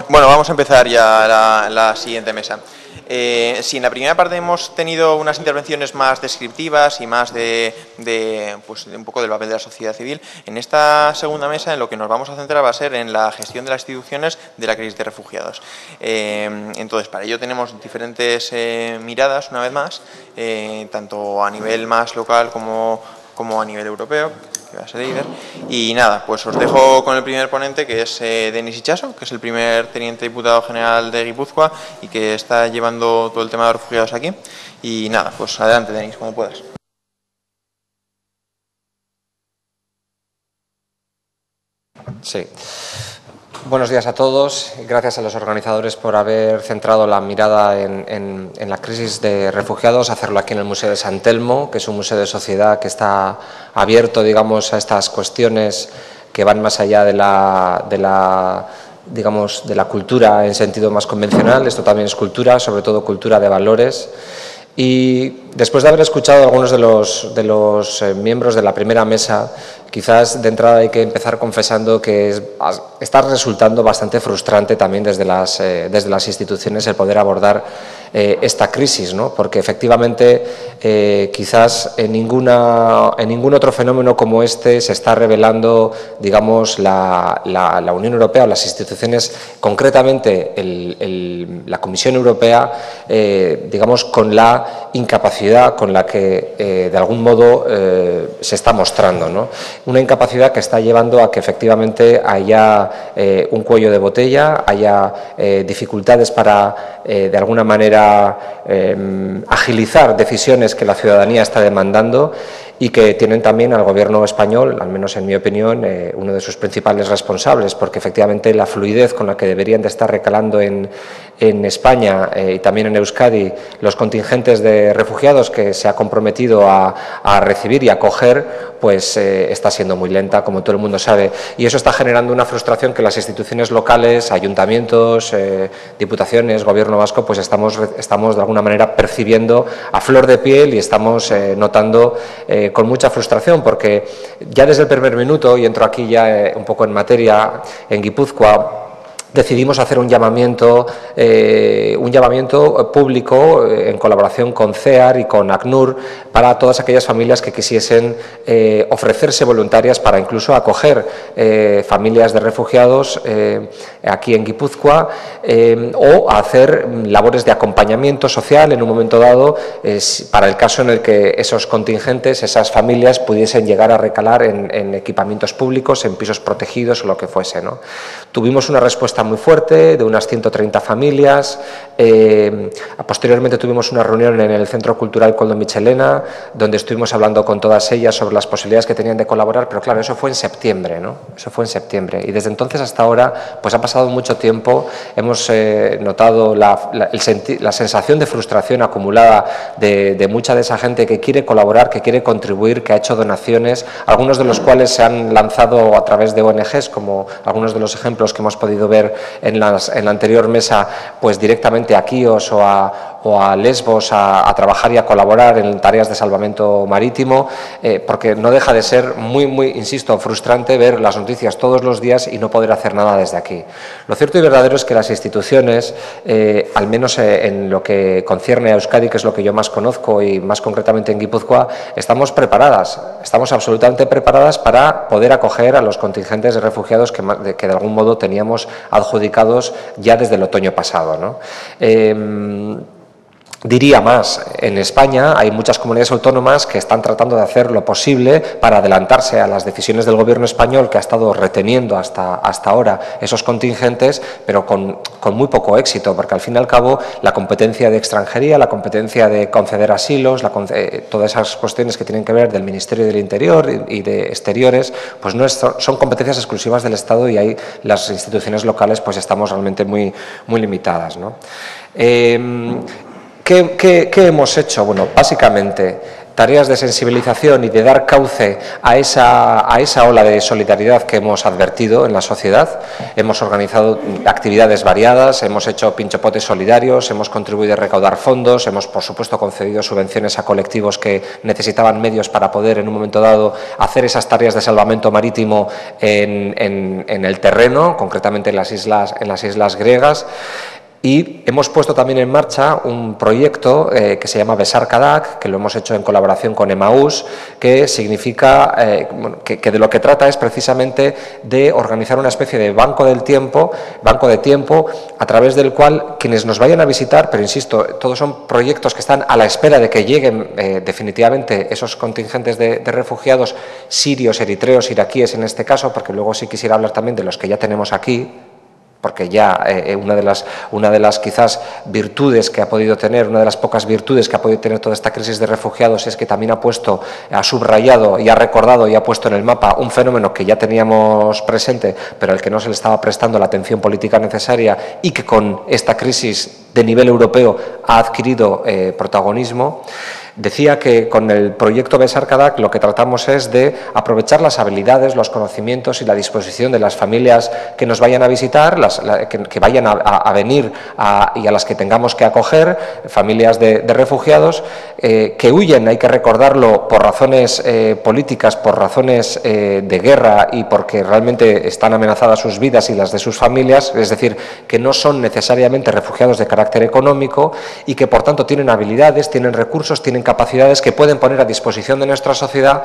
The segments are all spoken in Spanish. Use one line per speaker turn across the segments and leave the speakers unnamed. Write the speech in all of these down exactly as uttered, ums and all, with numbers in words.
Bueno, vamos a empezar ya la, la siguiente mesa. Eh, sí, en la primera parte hemos tenido unas intervenciones más descriptivas y más de, de, pues, de un poco del papel de la sociedad civil. En esta segunda mesa, en lo que nos vamos a centrar va a ser en la gestión de las instituciones de la crisis de refugiados. Eh, entonces, para ello tenemos diferentes eh, miradas, una vez más, eh, tanto a nivel más local como, como a nivel europeo, que va a ser líder. Y nada, pues os dejo con el primer ponente, que es eh, Denis Itxaso, que es el primer teniente diputado general de Guipúzcoa y que está llevando todo el tema de los refugiados aquí. Y nada, pues adelante, Denis, como puedas.
Sí. Buenos días a todos. Gracias a los organizadores por haber centrado la mirada en, en, en la crisis de refugiados, hacerlo aquí en el Museo de San Telmo, que es un museo de sociedad que está abierto, digamos, a estas cuestiones que van más allá de la, de la, digamos, de la cultura en sentido más convencional. Esto también es cultura, sobre todo cultura de valores. Y después de haber escuchado a algunos de los, de los eh, miembros de la primera mesa, quizás de entrada hay que empezar confesando que es, está resultando bastante frustrante también desde las, eh, desde las instituciones el poder abordar eh, esta crisis, ¿no? Porque efectivamente eh, quizás en, ninguna, en ningún otro fenómeno como este se está revelando, digamos, la, la, la Unión Europea o las instituciones, concretamente el, el, la Comisión Europea, eh, digamos, con la incapacidad con la que eh, de algún modo eh, se está mostrando, ¿no? Una incapacidad que está llevando a que efectivamente haya eh, un cuello de botella, haya eh, dificultades para eh, de alguna manera eh, agilizar decisiones que la ciudadanía está demandando y que tienen también al Gobierno español, al menos en mi opinión, eh, uno de sus principales responsables, porque efectivamente la fluidez con la que deberían de estar recalando en, en España eh, y también en Euskadi los contingentes de refugiados que se ha comprometido a, a recibir y acoger, pues eh, está siendo muy lenta, como todo el mundo sabe, y eso está generando una frustración que las instituciones locales, ayuntamientos, eh, diputaciones, Gobierno vasco, pues estamos, estamos de alguna manera percibiendo a flor de piel y estamos eh, notando eh, con mucha frustración, porque ya desde el primer minuto, y entro aquí ya eh, un poco en materia, en Guipúzcoa, decidimos hacer un llamamiento, eh, un llamamiento público eh, en colaboración con CEAR y con ACNUR para todas aquellas familias que quisiesen eh, ofrecerse voluntarias para incluso acoger eh, familias de refugiados eh, aquí en Guipúzcoa eh, o hacer labores de acompañamiento social en un momento dado eh, para el caso en el que esos contingentes, esas familias pudiesen llegar a recalar en, en equipamientos públicos, en pisos protegidos o lo que fuese, ¿no? Tuvimos una respuesta muy fuerte de unas ciento treinta familias. Eh, posteriormente tuvimos una reunión en el Centro Cultural Koldo Mitxelena, donde estuvimos hablando con todas ellas sobre las posibilidades que tenían de colaborar, pero claro, eso fue en septiembre, ¿no? Eso fue en septiembre. Y desde entonces hasta ahora, pues ha pasado mucho tiempo, hemos eh, notado la, la, el senti la sensación de frustración acumulada de, de mucha de esa gente que quiere colaborar, que quiere contribuir, que ha hecho donaciones, algunos de los cuales se han lanzado a través de O N Ges, como algunos de los ejemplos que hemos podido ver en, las, en la anterior mesa, pues directamente a Quíos o a, o a Lesbos a, a trabajar y a colaborar en tareas de salvamento marítimo, eh, porque no deja de ser muy, muy, insisto, frustrante ver las noticias todos los días y no poder hacer nada desde aquí. Lo cierto y verdadero es que las instituciones, eh, al menos eh, en lo que concierne a Euskadi, que es lo que yo más conozco y más concretamente en Guipúzcoa, estamos preparadas, estamos absolutamente preparadas para poder acoger a los contingentes de refugiados que, de, que de algún modo teníamos adjudicados ya desde el otoño pasado, ¿no? Eh, Diría más, en España hay muchas comunidades autónomas que están tratando de hacer lo posible para adelantarse a las decisiones del Gobierno español, que ha estado reteniendo hasta, hasta ahora esos contingentes, pero con, con muy poco éxito, porque al fin y al cabo la competencia de extranjería, la competencia de conceder asilos, la, eh, todas esas cuestiones que tienen que ver del Ministerio del Interior y, y de Exteriores, pues no es, son competencias exclusivas del Estado y ahí las instituciones locales pues estamos realmente muy, muy limitadas, ¿no? Eh, ¿Qué, qué, ¿Qué hemos hecho? Bueno, básicamente tareas de sensibilización y de dar cauce a esa, a esa ola de solidaridad que hemos advertido en la sociedad. Hemos organizado actividades variadas, hemos hecho pinchopotes solidarios, hemos contribuido a recaudar fondos, hemos, por supuesto, concedido subvenciones a colectivos que necesitaban medios para poder, en un momento dado, hacer esas tareas de salvamento marítimo en, en, en el terreno, concretamente en las islas, en las islas griegas. Y hemos puesto también en marcha un proyecto eh, que se llama Besarkadak, que lo hemos hecho en colaboración con Emaús, que significa, eh, que, que de lo que trata es precisamente de organizar una especie de banco del tiempo, banco de tiempo, a través del cual quienes nos vayan a visitar, pero insisto, todos son proyectos que están a la espera de que lleguen eh, definitivamente esos contingentes de, de refugiados sirios, eritreos, iraquíes en este caso, porque luego sí quisiera hablar también de los que ya tenemos aquí, porque ya eh, una de las una de las quizás virtudes que ha podido tener, una de las pocas virtudes que ha podido tener toda esta crisis de refugiados es que también ha puesto, ha subrayado y ha recordado y ha puesto en el mapa un fenómeno que ya teníamos presente, pero al que no se le estaba prestando la atención política necesaria y que con esta crisis de nivel europeo ha adquirido eh, protagonismo. Decía que con el proyecto Besarkadak lo que tratamos es de aprovechar las habilidades, los conocimientos y la disposición de las familias que nos vayan a visitar, las, la, que, que vayan a, a, a venir a, y a las que tengamos que acoger, familias de, de refugiados, eh, que huyen, hay que recordarlo, por razones eh, políticas, por razones eh, de guerra y porque realmente están amenazadas sus vidas y las de sus familias, es decir, que no son necesariamente refugiados de carácter económico y que por tanto tienen habilidades, tienen recursos, tienen capacidades que pueden poner a disposición de nuestra sociedad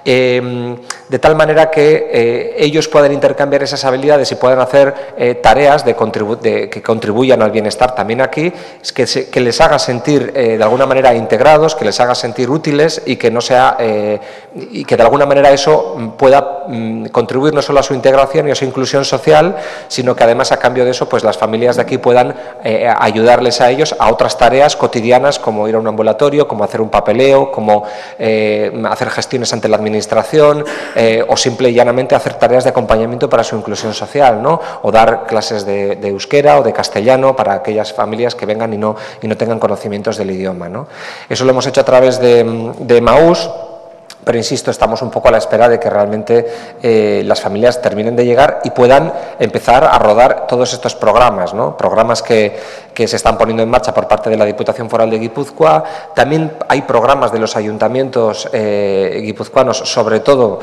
eh, de tal manera que eh, ellos puedan intercambiar esas habilidades y puedan hacer eh, tareas de contribu de, que contribuyan al bienestar también aquí, que, se, que les haga sentir eh, de alguna manera integrados, que les haga sentir útiles y que no sea eh, y que de alguna manera eso pueda mm, contribuir no solo a su integración y a su inclusión social, sino que además a cambio de eso pues las familias de aquí puedan eh, ayudarles a ellos a otras tareas cotidianas como ir a un ambulatorio, como hacer un papeleo, como eh, hacer gestiones ante la administración eh, o simple y llanamente hacer tareas de acompañamiento para su inclusión social, ¿no? O dar clases de, de euskera o de castellano para aquellas familias que vengan y no, y no tengan conocimientos del idioma, ¿no? Eso lo hemos hecho a través de, de Emaús. Pero insisto, estamos un poco a la espera de que realmente eh, las familias terminen de llegar y puedan empezar a rodar todos estos programas, ¿no? Programas que, que se están poniendo en marcha por parte de la Diputación Foral de Guipúzcoa. También hay programas de los ayuntamientos eh, guipuzcoanos, sobre todo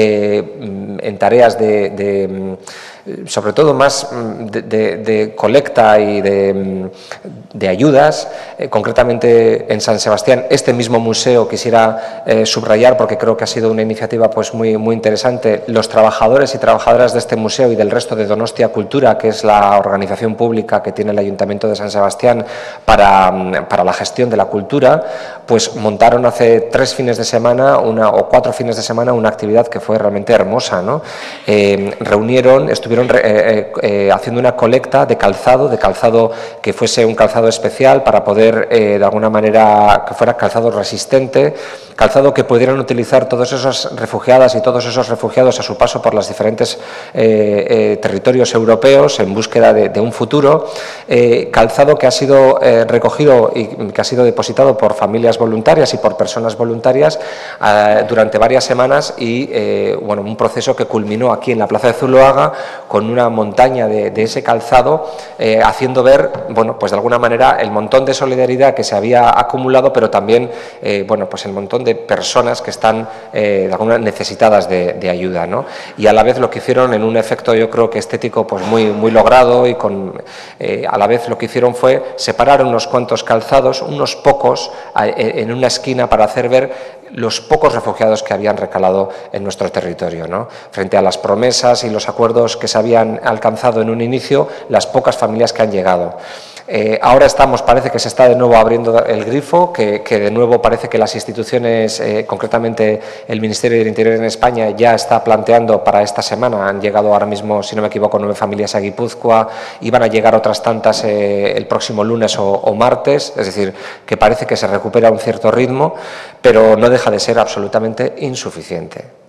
eh, en tareas de, de sobre todo más de, de, de colecta y de, de ayudas, eh, concretamente en San Sebastián. Este mismo museo quisiera eh, subrayar porque creo que ha sido una iniciativa pues muy, muy interesante. Los trabajadores y trabajadoras de este museo y del resto de Donostia Cultura, que es la organización pública que tiene el Ayuntamiento de San Sebastián para, para la gestión de la cultura, pues montaron hace tres fines de semana una, o cuatro fines de semana una actividad que fue realmente hermosa, ¿no? Eh, reunieron, estuvieron Eh, eh, haciendo una colecta de calzado, de calzado que fuese un calzado especial para poder, eh, de alguna manera, que fuera calzado resistente, calzado que pudieran utilizar todas esas refugiadas y todos esos refugiados a su paso por los diferentes eh, eh, territorios europeos en búsqueda de, de un futuro, eh, calzado que ha sido eh, recogido y que ha sido depositado por familias voluntarias y por personas voluntarias eh, durante varias semanas y, eh, bueno, un proceso que culminó aquí en la Plaza de Zuloaga con una montaña de, de ese calzado, eh, haciendo ver, bueno, pues de alguna manera el montón de solidaridad que se había acumulado, pero también, eh, bueno, pues el montón de personas que están eh, de alguna necesitadas de, de ayuda, ¿no? Y a la vez lo que hicieron en un efecto, yo creo que estético, pues muy, muy logrado y con, eh, a la vez lo que hicieron fue separar unos cuantos calzados, unos pocos, a, en una esquina para hacer ver los pocos refugiados que habían recalado en nuestro territorio, ¿no? Frente a las promesas y los acuerdos que se habían alcanzado en un inicio, las pocas familias que han llegado. Eh, ahora estamos, parece que se está de nuevo abriendo el grifo, que, que de nuevo parece que las instituciones, eh, concretamente el Ministerio del Interior en España, ya está planteando para esta semana, han llegado ahora mismo, si no me equivoco, nueve familias a Guipúzcoa, y van a llegar otras tantas eh, el próximo lunes o, o martes, es decir, que parece que se recupera un cierto ritmo, pero no deja de ser absolutamente insuficiente.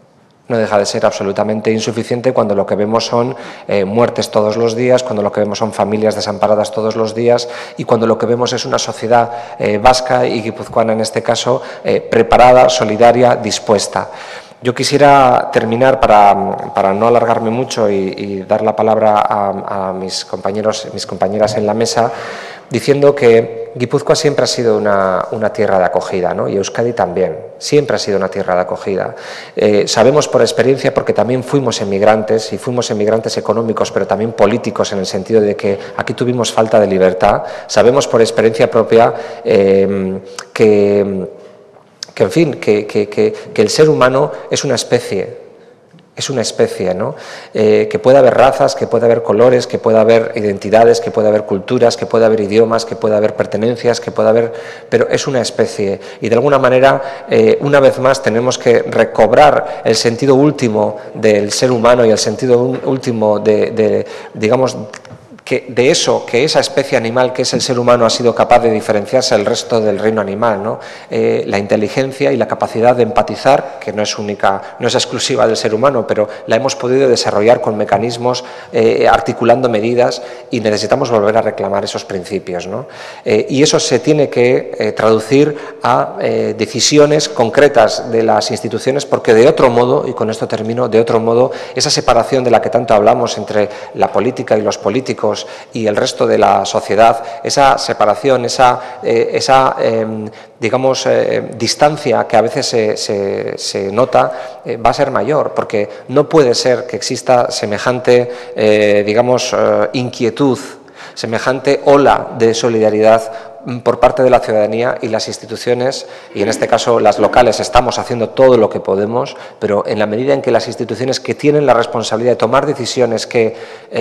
No deja de ser absolutamente insuficiente cuando lo que vemos son eh, muertes todos los días, cuando lo que vemos son familias desamparadas todos los días y cuando lo que vemos es una sociedad eh, vasca y guipuzcoana en este caso eh, preparada, solidaria, dispuesta. Yo quisiera terminar, para, para no alargarme mucho y, y dar la palabra a, a mis compañeros, mis compañeras en la mesa, diciendo que Guipúzcoa siempre ha sido una, una tierra de acogida, ¿no? Y Euskadi también, siempre ha sido una tierra de acogida. Eh, sabemos por experiencia, porque también fuimos emigrantes, y fuimos emigrantes económicos, pero también políticos, en el sentido de que aquí tuvimos falta de libertad. Sabemos por experiencia propia eh, que... que, en fin, que, que, que, que el ser humano es una especie, es una especie, ¿no? Eh, que puede haber razas, que puede haber colores, que puede haber identidades, que puede haber culturas, que puede haber idiomas, que puede haber pertenencias, que puede haber... pero es una especie y de alguna manera, eh, una vez más, tenemos que recobrar el sentido último del ser humano y el sentido último de, de digamos, que de eso, que esa especie animal que es el ser humano ha sido capaz de diferenciarse del resto del reino animal, ¿no? Eh, la inteligencia y la capacidad de empatizar, que no es única, no es exclusiva del ser humano, pero la hemos podido desarrollar con mecanismos, eh, articulando medidas, y necesitamos volver a reclamar esos principios, ¿no? Eh, y eso se tiene que eh, traducir a eh, decisiones concretas de las instituciones, porque de otro modo, y con esto termino, de otro modo, esa separación de la que tanto hablamos entre la política y los políticos y el resto de la sociedad, esa separación, esa, eh, esa eh, digamos, eh, distancia que a veces se, se, se nota, eh, va a ser mayor, porque no puede ser que exista semejante, eh, digamos, eh, inquietud, semejante ola de solidaridad por parte de la ciudadanía y las instituciones, y en este caso las locales. Estamos haciendo todo lo que podemos, pero en la medida en que las instituciones que tienen la responsabilidad de tomar decisiones que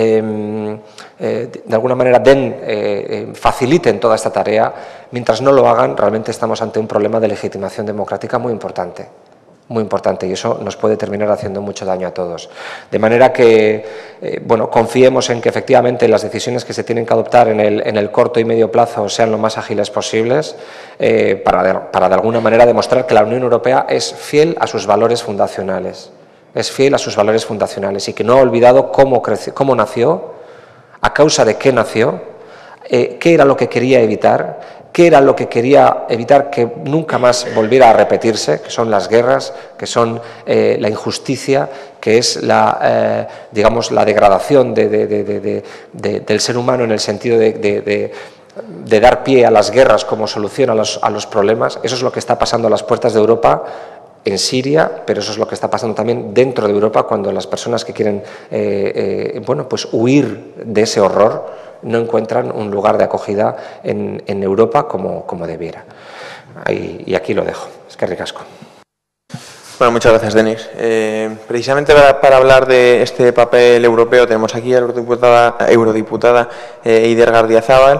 eh, eh, de alguna manera den, eh, faciliten toda esta tarea, mientras no lo hagan, realmente estamos ante un problema de legitimación democrática muy importante. Muy importante, y eso nos puede terminar haciendo mucho daño a todos. De manera que, eh, bueno, confiemos en que efectivamente las decisiones que se tienen que adoptar en el, en el corto y medio plazo sean lo más ágiles posibles, eh, para, de, para de alguna manera demostrar que la Unión Europea es fiel a sus valores fundacionales, es fiel a sus valores fundacionales y que no ha olvidado cómo, creció, cómo nació, a causa de qué nació, eh, qué era lo que quería evitar, qué era lo que quería evitar que nunca más volviera a repetirse, que son las guerras, que son eh, la injusticia, que es la, eh, digamos, la degradación de, de, de, de, de, del ser humano en el sentido de, de, de, de dar pie a las guerras como solución a los, a los problemas. Eso es lo que está pasando a las puertas de Europa, en Siria, pero eso es lo que está pasando también dentro de Europa, cuando las personas que quieren eh, eh, bueno, pues huir de ese horror no encuentran un lugar de acogida en, en Europa como, como debiera. Ahí, y aquí lo dejo. Es que ricasco.
Bueno, muchas gracias, Denis. Eh, precisamente para, para hablar de este papel europeo tenemos aquí a la eurodiputada, eurodiputada eh, Eider Gardiazabal.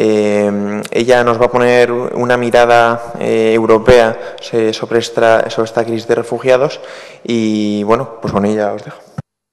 Eh, ella nos va a poner una mirada eh, europea sobre esta, sobre esta crisis de refugiados y, bueno, pues con ella os dejo.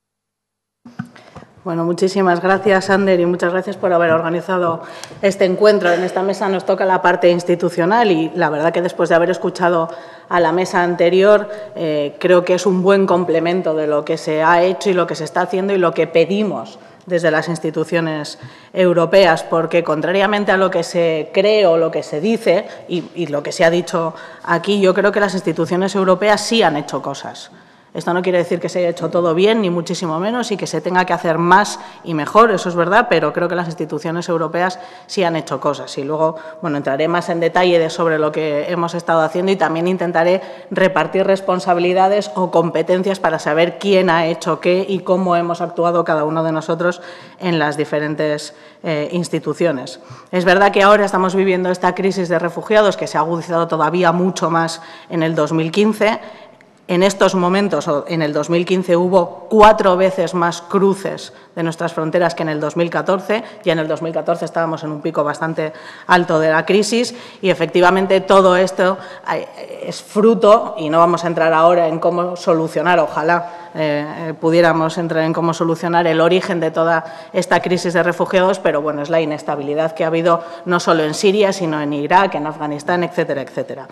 Bueno, muchísimas gracias, Ander, y muchas gracias por haber organizado este encuentro. En esta mesa nos toca la parte institucional y la verdad que después de haber escuchado a la mesa anterior, eh, creo que es un buen complemento de lo que se ha hecho y lo que se está haciendo y lo que pedimos desde las instituciones europeas, porque contrariamente a lo que se cree o lo que se dice y, y lo que se ha dicho aquí, yo creo que las instituciones europeas sí han hecho cosas. Esto no quiere decir que se haya hecho todo bien, ni muchísimo menos, y que se tenga que hacer más y mejor, eso es verdad, pero creo que las instituciones europeas sí han hecho cosas. Y luego, bueno, entraré más en detalle de sobre lo que hemos estado haciendo y también intentaré repartir responsabilidades o competencias para saber quién ha hecho qué y cómo hemos actuado cada uno de nosotros en las diferentes eh, instituciones. Es verdad que ahora estamos viviendo esta crisis de refugiados que se ha agudizado todavía mucho más en el dos mil quince. En estos momentos, en el dos mil quince, hubo cuatro veces más cruces de nuestras fronteras que en el dos mil catorce. Ya en el dos mil catorce estábamos en un pico bastante alto de la crisis y, efectivamente, todo esto es fruto, y no vamos a entrar ahora en cómo solucionar, ojalá eh, pudiéramos entrar en cómo solucionar el origen de toda esta crisis de refugiados, pero, bueno, es la inestabilidad que ha habido no solo en Siria, sino en Irak, en Afganistán, etcétera, etcétera.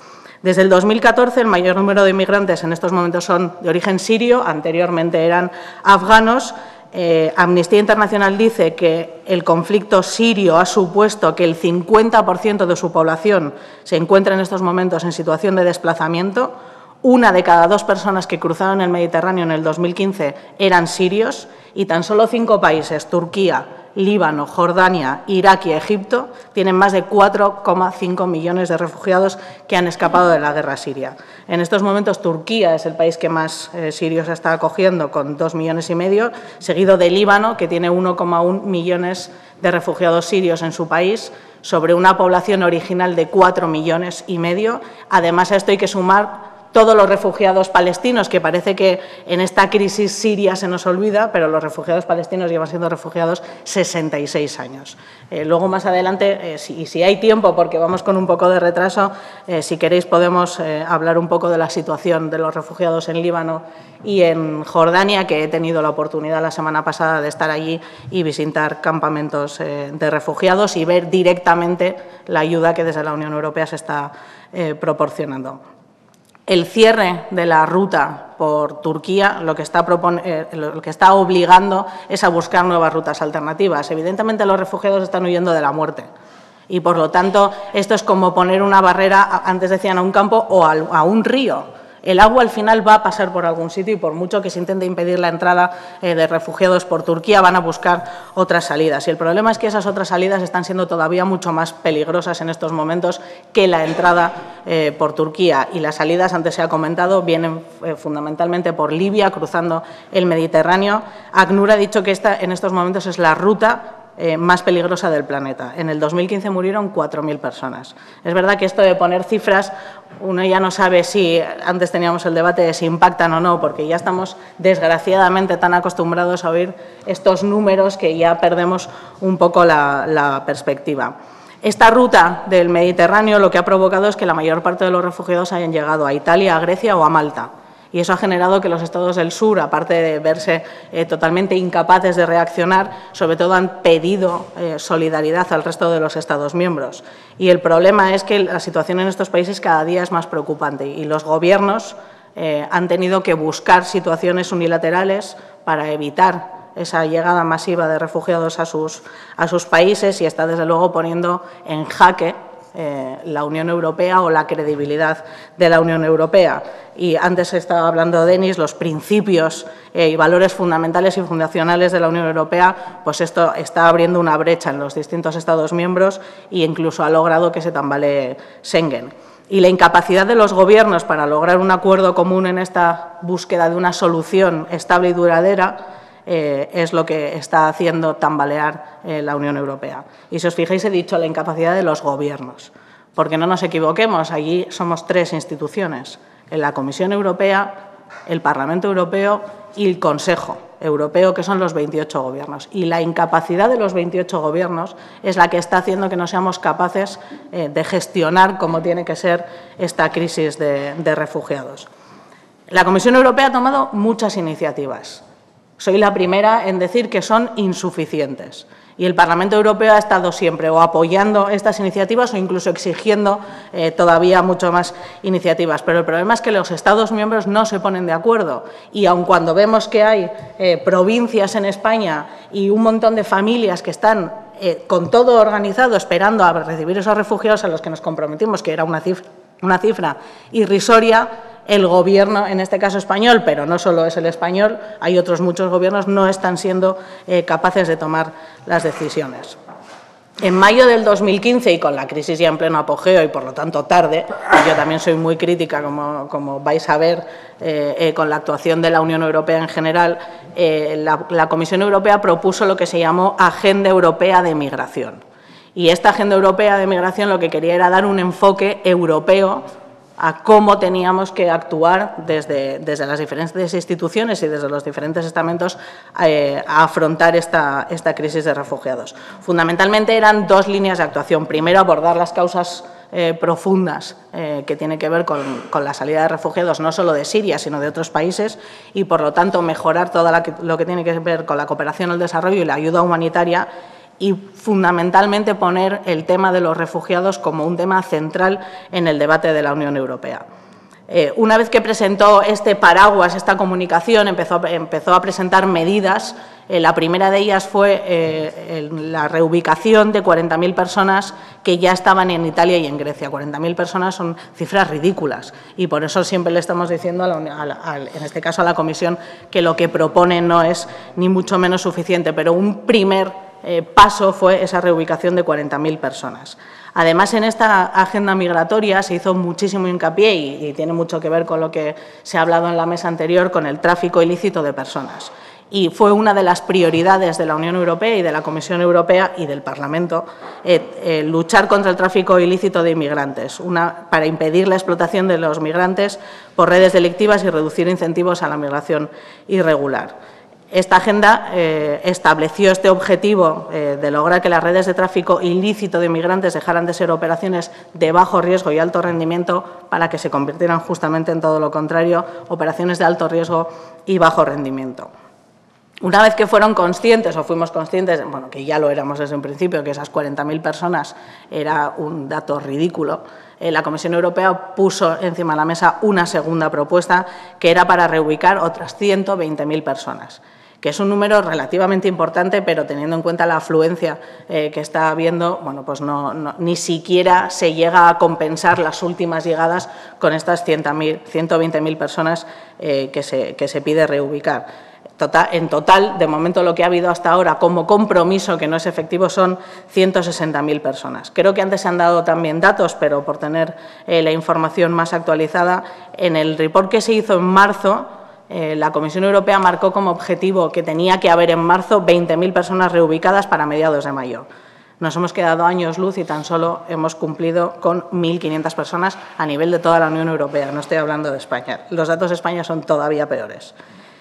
Desde el dos mil catorce, el mayor número de inmigrantes en estos momentos son de origen sirio, anteriormente eran afganos. Eh, Amnistía Internacional dice que el conflicto sirio ha supuesto que el cincuenta por ciento de su población se encuentra en estos momentos en situación de desplazamiento. Una de cada dos personas que cruzaron el Mediterráneo en el dos mil quince eran sirios y tan solo cinco países, Turquía, Líbano, Jordania, Irak y Egipto, tienen más de cuatro coma cinco millones de refugiados que han escapado de la guerra siria. En estos momentos Turquía es el país que más eh, sirios está acogiendo, con dos millones y medio, seguido de Líbano, que tiene uno coma uno millones de refugiados sirios en su país, sobre una población original de cuatro millones y medio. Además, a esto hay que sumar todos los refugiados palestinos, que parece que en esta crisis siria se nos olvida, pero los refugiados palestinos llevan siendo refugiados sesenta y seis años. Eh, luego, más adelante, eh, si, si hay tiempo, porque vamos con un poco de retraso, eh, si queréis podemos eh, hablar un poco de la situación de los refugiados en Líbano y en Jordania, que he tenido la oportunidad la semana pasada de estar allí y visitar campamentos eh, de refugiados y ver directamente la ayuda que desde la Unión Europea se está eh, proporcionando. El cierre de la ruta por Turquía lo que, está eh, lo que está obligando es a buscar nuevas rutas alternativas. Evidentemente, los refugiados están huyendo de la muerte y, por lo tanto, esto es como poner una barrera, antes decían, a un campo o a, a un río. El agua al final va a pasar por algún sitio y, por mucho que se intente impedir la entrada eh, de refugiados por Turquía, van a buscar otras salidas. Y el problema es que esas otras salidas están siendo todavía mucho más peligrosas en estos momentos que la entrada eh, por Turquía. Y las salidas, antes se ha comentado, vienen eh, fundamentalmente por Libia, cruzando el Mediterráneo. ACNUR ha dicho que esta en estos momentos es la ruta Eh, más peligrosa del planeta. En el dos mil quince murieron cuatro mil personas. Es verdad que esto de poner cifras, uno ya no sabe si, antes teníamos el debate de si impactan o no, porque ya estamos desgraciadamente tan acostumbrados a oír estos números que ya perdemos un poco la, la perspectiva. Esta ruta del Mediterráneo lo que ha provocado es que la mayor parte de los refugiados hayan llegado a Italia, a Grecia o a Malta. Y eso ha generado que los Estados del Sur, aparte de verse eh, totalmente incapaces de reaccionar, sobre todo han pedido eh, solidaridad al resto de los Estados miembros. Y el problema es que la situación en estos países cada día es más preocupante y los gobiernos eh, han tenido que buscar situaciones unilaterales para evitar esa llegada masiva de refugiados a sus, a sus países y está, desde luego, poniendo en jaque Eh, la Unión Europea o la credibilidad de la Unión Europea. Y antes estaba hablando Denis, los principios eh, y valores fundamentales y fundacionales de la Unión Europea, pues esto está abriendo una brecha en los distintos Estados miembros e incluso ha logrado que se tambalee Schengen. Y la incapacidad de los gobiernos para lograr un acuerdo común en esta búsqueda de una solución estable y duradera Eh, es lo que está haciendo tambalear eh, la Unión Europea. Y si os fijáis, he dicho la incapacidad de los gobiernos, porque no nos equivoquemos, allí somos tres instituciones, en la Comisión Europea, el Parlamento Europeo y el Consejo Europeo, que son los veintiocho gobiernos. Y la incapacidad de los veintiocho gobiernos es la que está haciendo que no seamos capaces eh, de gestionar como tiene que ser esta crisis de, de refugiados. La Comisión Europea ha tomado muchas iniciativas. Soy la primera en decir que son insuficientes y el Parlamento Europeo ha estado siempre o apoyando estas iniciativas o incluso exigiendo eh, todavía mucho más iniciativas. Pero el problema es que los Estados miembros no se ponen de acuerdo y aun cuando vemos que hay eh, provincias en España y un montón de familias que están eh, con todo organizado esperando a recibir esos refugiados a los que nos comprometimos, que era una cifra, una cifra irrisoria, el Gobierno, en este caso español, pero no solo es el español, hay otros muchos gobiernos, no están siendo eh, capaces de tomar las decisiones. En mayo del dos mil quince, y con la crisis ya en pleno apogeo y por lo tanto tarde, y yo también soy muy crítica, como, como vais a ver, eh, eh, con la actuación de la Unión Europea en general, eh, la, la Comisión Europea propuso lo que se llamó Agenda Europea de Migración. Y esta Agenda Europea de Migración lo que quería era dar un enfoque europeo a cómo teníamos que actuar desde, desde las diferentes instituciones y desde los diferentes estamentos eh, a afrontar esta, esta crisis de refugiados. Fundamentalmente eran dos líneas de actuación. Primero, abordar las causas eh, profundas eh, que tienen que ver con, con la salida de refugiados no solo de Siria, sino de otros países y, por lo tanto, mejorar todo lo que tiene que ver con la cooperación al desarrollo y la ayuda humanitaria. y fundamentalmente poner el tema de los refugiados como un tema central en el debate de la Unión Europea. Eh, una vez que presentó este paraguas, esta comunicación, empezó, empezó a presentar medidas. Eh, la primera de ellas fue eh, la reubicación de cuarenta mil personas que ya estaban en Italia y en Grecia. cuarenta mil personas son cifras ridículas y por eso siempre le estamos diciendo, a la, a la, a, en este caso a la Comisión, que lo que propone no es ni mucho menos suficiente, pero un primer eh, paso fue esa reubicación de cuarenta mil personas. Además, en esta agenda migratoria se hizo muchísimo hincapié y, y tiene mucho que ver con lo que se ha hablado en la mesa anterior, con el tráfico ilícito de personas. Y fue una de las prioridades de la Unión Europea y de la Comisión Europea y del Parlamento eh, eh, luchar contra el tráfico ilícito de inmigrantes, una, para impedir la explotación de los migrantes por redes delictivas y reducir incentivos a la migración irregular. Esta agenda eh, estableció este objetivo eh, de lograr que las redes de tráfico ilícito de inmigrantes dejaran de ser operaciones de bajo riesgo y alto rendimiento para que se convirtieran justamente en todo lo contrario, operaciones de alto riesgo y bajo rendimiento. Una vez que fueron conscientes, o fuimos conscientes, bueno, que ya lo éramos desde un principio, que esas cuarenta mil personas era un dato ridículo, eh, la Comisión Europea puso encima de la mesa una segunda propuesta que era para reubicar otras ciento veinte mil personas, que es un número relativamente importante, pero teniendo en cuenta la afluencia eh, que está habiendo, bueno, pues no, no, ni siquiera se llega a compensar las últimas llegadas con estas ciento veinte mil personas eh, que, se, que se pide reubicar. Total, en total, de momento, lo que ha habido hasta ahora como compromiso, que no es efectivo, son ciento sesenta mil personas. Creo que antes se han dado también datos, pero por tener eh, la información más actualizada, en el report que se hizo en marzo, eh, la Comisión Europea marcó como objetivo que tenía que haber en marzo veinte mil personas reubicadas para mediados de mayo. Nos hemos quedado años luz y tan solo hemos cumplido con mil quinientas personas a nivel de toda la Unión Europea. No estoy hablando de España. Los datos de España son todavía peores.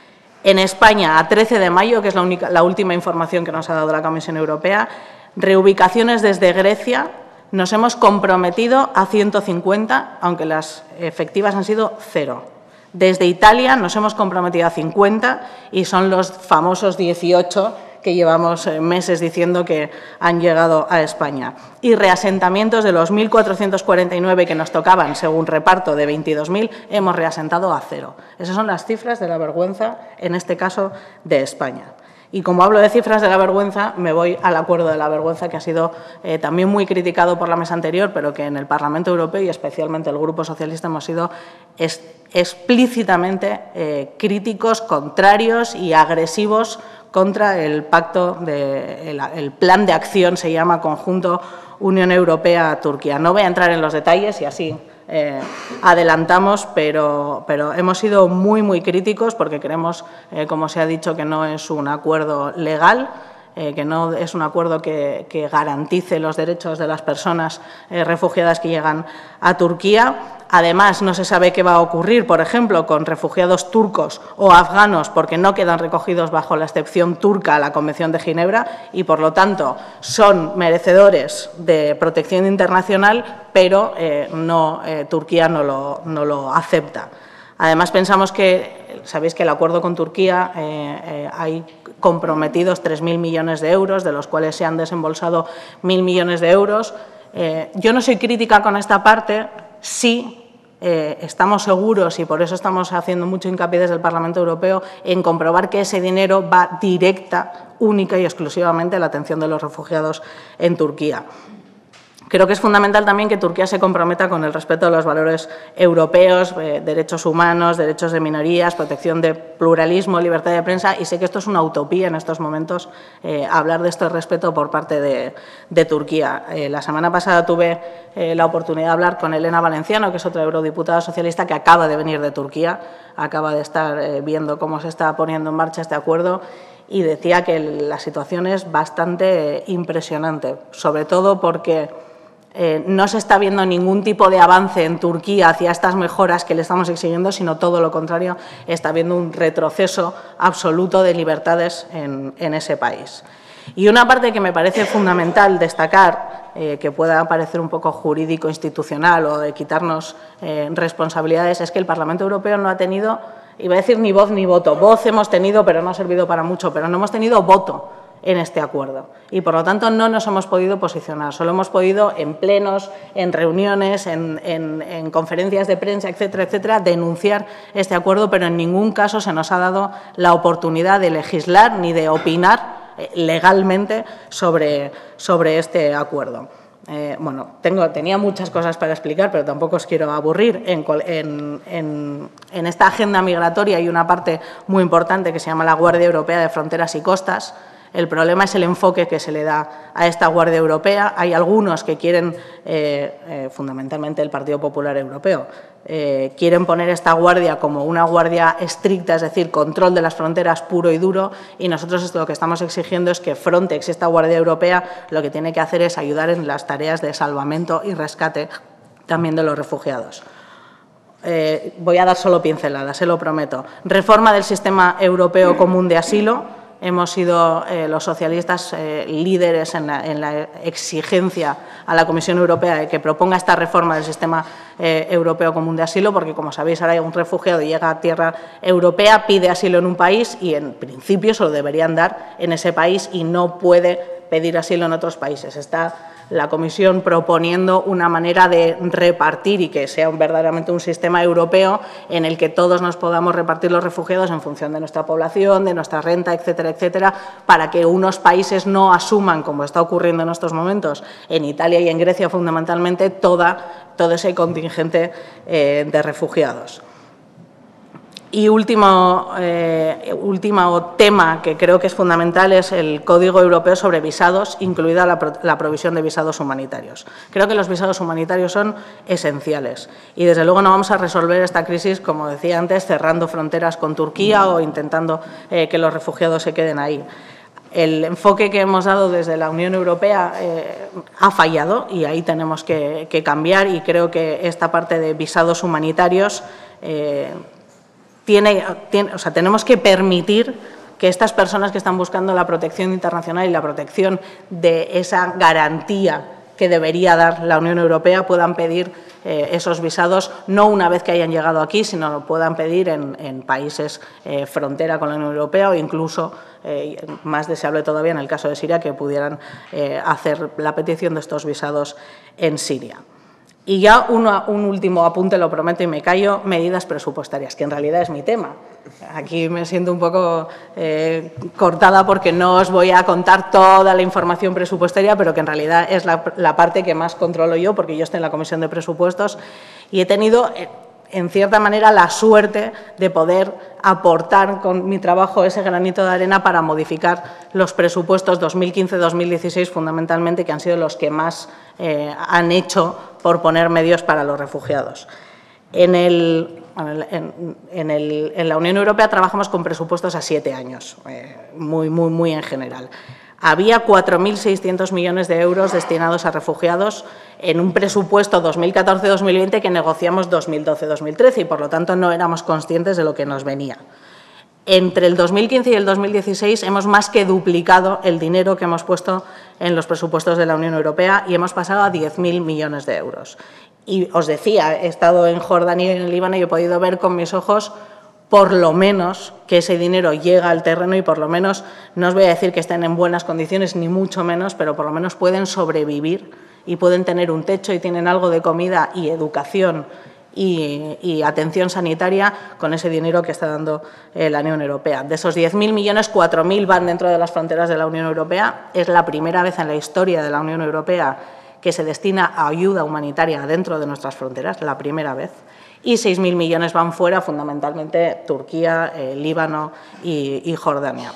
En España, a trece de mayo, que es la, única, la última información que nos ha dado la Comisión Europea, reubicaciones desde Grecia, nos hemos comprometido a ciento cincuenta, aunque las efectivas han sido cero. Desde Italia nos hemos comprometido a cincuenta y son los famosos dieciocho que llevamos meses diciendo que han llegado a España. Y reasentamientos de los mil cuatrocientos cuarenta y nueve que nos tocaban, según reparto de veintidós mil, hemos reasentado a cero. Esas son las cifras de la vergüenza, en este caso, de España. Y como hablo de cifras de la vergüenza, me voy al acuerdo de la vergüenza, que ha sido eh, también muy criticado por la mesa anterior, pero que en el Parlamento Europeo y especialmente el Grupo Socialista hemos sido es, explícitamente eh, críticos, contrarios y agresivos contra el pacto, de, el, el plan de acción, se llama Conjunto Unión Europea-Turquía. No voy a entrar en los detalles y así eh, adelantamos, pero, pero hemos sido muy, muy críticos porque creemos, eh, como se ha dicho, que no es un acuerdo legal, eh, que no es un acuerdo que, que garantice los derechos de las personas eh, refugiadas que llegan a Turquía. Además, no se sabe qué va a ocurrir, por ejemplo, con refugiados turcos o afganos, porque no quedan recogidos bajo la excepción turca a la Convención de Ginebra y, por lo tanto, son merecedores de protección internacional, pero eh, no, eh, Turquía no lo, no lo acepta. Además, pensamos que, sabéis que el acuerdo con Turquía eh, eh, hay comprometidos tres mil millones de euros, de los cuales se han desembolsado mil millones de euros. Eh, yo no soy crítica con esta parte, sí. Eh, estamos seguros, y por eso estamos haciendo mucho hincapié desde el Parlamento Europeo, en comprobar que ese dinero va directa, única y exclusivamente a la atención de los refugiados en Turquía. Creo que es fundamental también que Turquía se comprometa con el respeto de los valores europeos, eh, derechos humanos, derechos de minorías, protección de pluralismo, libertad de prensa, y sé que esto es una utopía en estos momentos, eh, hablar de este respeto por parte de, de Turquía. Eh, la semana pasada tuve eh, la oportunidad de hablar con Elena Valenciano, que es otra eurodiputada socialista que acaba de venir de Turquía, acaba de estar eh, viendo cómo se está poniendo en marcha este acuerdo, y decía que la situación es bastante eh, impresionante, sobre todo porque Eh, no se está viendo ningún tipo de avance en Turquía hacia estas mejoras que le estamos exigiendo, sino todo lo contrario, está habiendo un retroceso absoluto de libertades en, en ese país. Y una parte que me parece fundamental destacar, eh, que pueda parecer un poco jurídico-institucional o de quitarnos eh, responsabilidades, es que el Parlamento Europeo no ha tenido, iba a decir ni voz ni voto, voz hemos tenido pero no ha servido para mucho, pero no hemos tenido voto en este acuerdo. Y, por lo tanto, no nos hemos podido posicionar. Solo hemos podido, en plenos, en reuniones, en, en, en conferencias de prensa, etcétera, etcétera, denunciar este acuerdo, pero en ningún caso se nos ha dado la oportunidad de legislar ni de opinar legalmente sobre, sobre este acuerdo. Eh, bueno, tengo, tenía muchas cosas para explicar, pero tampoco os quiero aburrir. En, en, en, en esta agenda migratoria hay una parte muy importante que se llama la Guardia Europea de Fronteras y Costas. El problema es el enfoque que se le da a esta Guardia Europea. Hay algunos que quieren, eh, eh, fundamentalmente el Partido Popular Europeo, eh, quieren poner esta guardia como una guardia estricta, es decir, control de las fronteras puro y duro, y nosotros esto lo que estamos exigiendo es que Frontex, esta Guardia Europea, lo que tiene que hacer es ayudar en las tareas de salvamento y rescate también de los refugiados. Eh, voy a dar solo pinceladas, se lo prometo. Reforma del sistema europeo común de asilo. Hemos sido eh, los socialistas eh, líderes en la, en la exigencia a la Comisión Europea de que proponga esta reforma del sistema eh, europeo común de asilo, porque, como sabéis, ahora hay un refugiado y llega a tierra europea, pide asilo en un país y, en principio, se lo deberían dar en ese país y no puede pedir asilo en otros países. Está la Comisión proponiendo una manera de repartir y que sea verdaderamente un sistema europeo en el que todos nos podamos repartir los refugiados en función de nuestra población, de nuestra renta, etcétera, etcétera, para que unos países no asuman, como está ocurriendo en estos momentos, en Italia y en Grecia fundamentalmente, toda, todo ese contingente eh, de refugiados. Y último, eh, último tema que creo que es fundamental es el Código Europeo sobre visados, incluida la, pro, la provisión de visados humanitarios. Creo que los visados humanitarios son esenciales y, desde luego, no vamos a resolver esta crisis, como decía antes, cerrando fronteras con Turquía o intentando eh, que los refugiados se queden ahí. El enfoque que hemos dado desde la Unión Europea eh, ha fallado y ahí tenemos que, que cambiar, y creo que esta parte de visados humanitarios eh, Tiene, tiene, o sea, tenemos que permitir que estas personas que están buscando la protección internacional y la protección de esa garantía que debería dar la Unión Europea puedan pedir eh, esos visados, no una vez que hayan llegado aquí, sino lo puedan pedir en, en países eh, frontera con la Unión Europea, o incluso, eh, más deseable todavía en el caso de Siria, que pudieran eh, hacer la petición de estos visados en Siria. Y ya uno, un último apunte, lo prometo y me callo, medidas presupuestarias, que en realidad es mi tema. Aquí me siento un poco eh, cortada porque no os voy a contar toda la información presupuestaria, pero que en realidad es la, la parte que más controlo yo, porque yo estoy en la Comisión de Presupuestos y he tenido, en cierta manera, la suerte de poder aportar con mi trabajo ese granito de arena para modificar los presupuestos dos mil quince dos mil dieciséis, fundamentalmente, que han sido los que más eh, han hecho por poner medios para los refugiados. En, el, en, en, el, en la Unión Europea trabajamos con presupuestos a siete años, eh, muy, muy, muy en general. Había cuatro mil seiscientos millones de euros destinados a refugiados en un presupuesto dos mil catorce dos mil veinte que negociamos dos mil doce dos mil trece y, por lo tanto, no éramos conscientes de lo que nos venía. Entre el dos mil quince y el dos mil dieciséis hemos más que duplicado el dinero que hemos puesto en los presupuestos de la Unión Europea y hemos pasado a diez mil millones de euros. Y os decía, he estado en Jordania y en el Líbano y he podido ver con mis ojos, por lo menos, que ese dinero llega al terreno y, por lo menos, no os voy a decir que estén en buenas condiciones, ni mucho menos, pero por lo menos pueden sobrevivir y pueden tener un techo y tienen algo de comida y educación Y, y atención sanitaria con ese dinero que está dando eh, la Unión Europea. De esos diez mil millones, cuatro mil van dentro de las fronteras de la Unión Europea. Es la primera vez en la historia de la Unión Europea que se destina a ayuda humanitaria dentro de nuestras fronteras, la primera vez. Y seis mil millones van fuera, fundamentalmente Turquía, eh, Líbano y, y Jordania.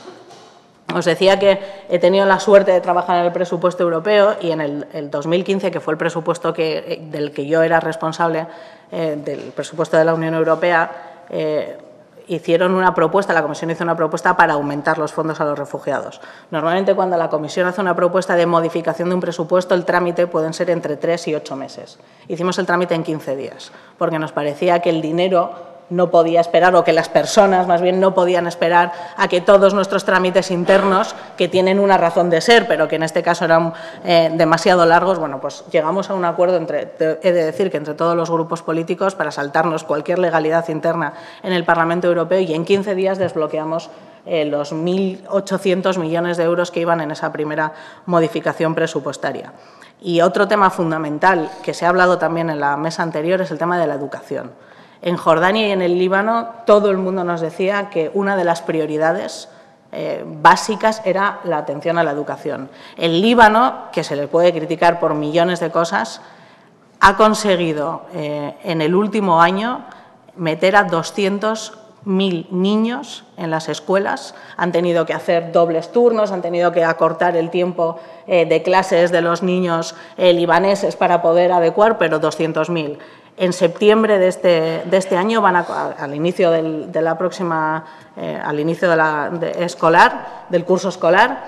Os decía que he tenido la suerte de trabajar en el presupuesto europeo y en el, el dos mil quince, que fue el presupuesto que, del que yo era responsable, eh, del presupuesto de la Unión Europea, eh, hicieron una propuesta, la Comisión hizo una propuesta para aumentar los fondos a los refugiados. Normalmente, cuando la Comisión hace una propuesta de modificación de un presupuesto, el trámite pueden ser entre tres y ocho meses. Hicimos el trámite en quince días, porque nos parecía que el dinero no podía esperar, o que las personas más bien no podían esperar a que todos nuestros trámites internos, que tienen una razón de ser, pero que en este caso eran eh, demasiado largos, bueno, pues llegamos a un acuerdo entre, he de decir que entre todos los grupos políticos, para saltarnos cualquier legalidad interna en el Parlamento Europeo, y en quince días desbloqueamos eh, los mil ochocientos millones de euros que iban en esa primera modificación presupuestaria. Y otro tema fundamental que se ha hablado también en la mesa anterior es el tema de la educación. En Jordania y en el Líbano todo el mundo nos decía que una de las prioridades eh, básicas era la atención a la educación. El Líbano, que se le puede criticar por millones de cosas, ha conseguido eh, en el último año meter a doscientos mil niños en las escuelas. Han tenido que hacer dobles turnos, han tenido que acortar el tiempo eh, de clases de los niños eh, libaneses para poder adecuar, pero doscientos mil. En septiembre de este, de este año, van a, al inicio del, de la próxima, eh, al inicio de la, de escolar, del curso escolar,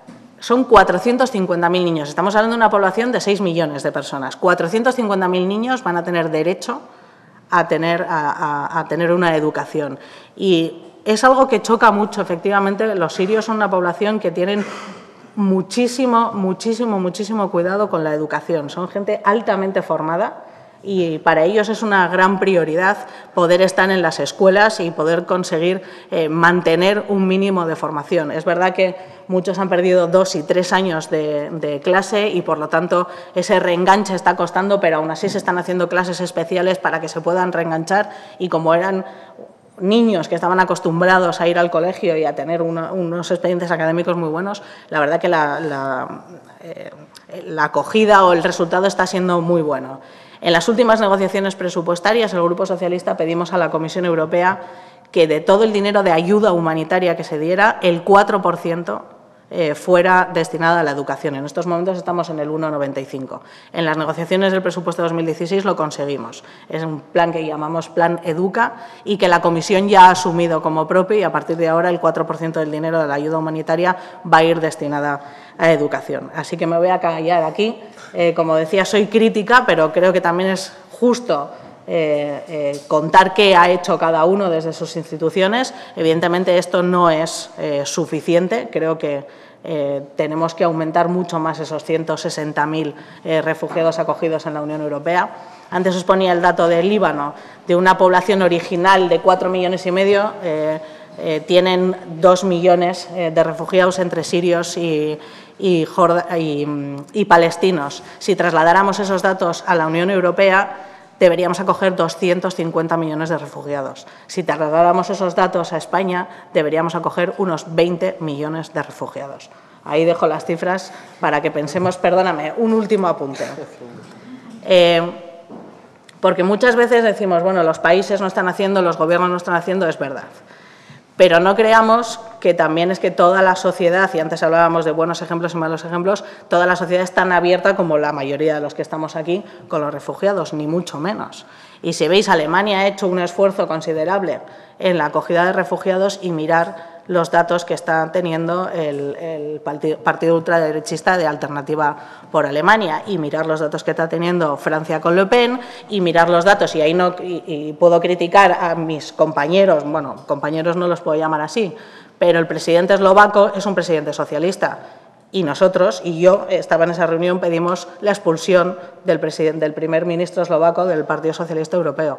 son cuatrocientos cincuenta mil niños. Estamos hablando de una población de seis millones de personas. cuatrocientos cincuenta mil niños van a tener derecho a tener, a, a, a tener una educación. Y es algo que choca mucho, efectivamente. Los sirios son una población que tienen muchísimo, muchísimo, muchísimo cuidado con la educación. Son gente altamente formada, y para ellos es una gran prioridad poder estar en las escuelas y poder conseguir eh, mantener un mínimo de formación. Es verdad que muchos han perdido dos y tres años de, de clase y, por lo tanto, ese reenganche está costando, pero aún así se están haciendo clases especiales para que se puedan reenganchar, y como eran niños que estaban acostumbrados a ir al colegio y a tener una, unos expedientes académicos muy buenos, la verdad que la, la, eh, la acogida o el resultado está siendo muy bueno. En las últimas negociaciones presupuestarias, el Grupo Socialista pedimos a la Comisión Europea que de todo el dinero de ayuda humanitaria que se diera, el cuatro por ciento eh, fuera destinado a la educación. En estos momentos estamos en el uno coma noventa y cinco. En las negociaciones del presupuesto de dos mil dieciséis lo conseguimos. Es un plan que llamamos Plan Educa y que la Comisión ya ha asumido como propio, y a partir de ahora el cuatro por ciento del dinero de la ayuda humanitaria va a ir destinada a educación. Así que me voy a callar aquí. Eh, como decía, soy crítica, pero creo que también es justo eh, eh, contar qué ha hecho cada uno desde sus instituciones. Evidentemente, esto no es eh, suficiente. Creo que eh, tenemos que aumentar mucho más esos ciento sesenta mil eh, refugiados acogidos en la Unión Europea. Antes os ponía el dato del Líbano, de una población original de cuatro millones y medio, eh, eh, tienen dos millones eh, de refugiados entre sirios y Y, y, y palestinos. Si trasladáramos esos datos a la Unión Europea, deberíamos acoger doscientos cincuenta millones de refugiados. Si trasladáramos esos datos a España, deberíamos acoger unos veinte millones de refugiados. Ahí dejo las cifras para que pensemos. Perdóname, un último apunte. Eh, porque muchas veces decimos, bueno, los países no están haciendo, los gobiernos no están haciendo, es verdad. Pero no creamos que también es que toda la sociedad, y antes hablábamos de buenos ejemplos y malos ejemplos, toda la sociedad es tan abierta como la mayoría de los que estamos aquí con los refugiados, ni mucho menos. Y si veis, Alemania ha hecho un esfuerzo considerable en la acogida de refugiados, y mirar los datos que está teniendo el, el partido ultraderechista de Alternativa por Alemania, y mirar los datos que está teniendo Francia con Le Pen, y mirar los datos, y ahí no y, y puedo criticar a mis compañeros, bueno, compañeros no los puedo llamar así, pero el presidente eslovaco es un presidente socialista, y nosotros, y yo estaba en esa reunión, pedimos la expulsión del, presidente, del primer ministro eslovaco del Partido Socialista Europeo.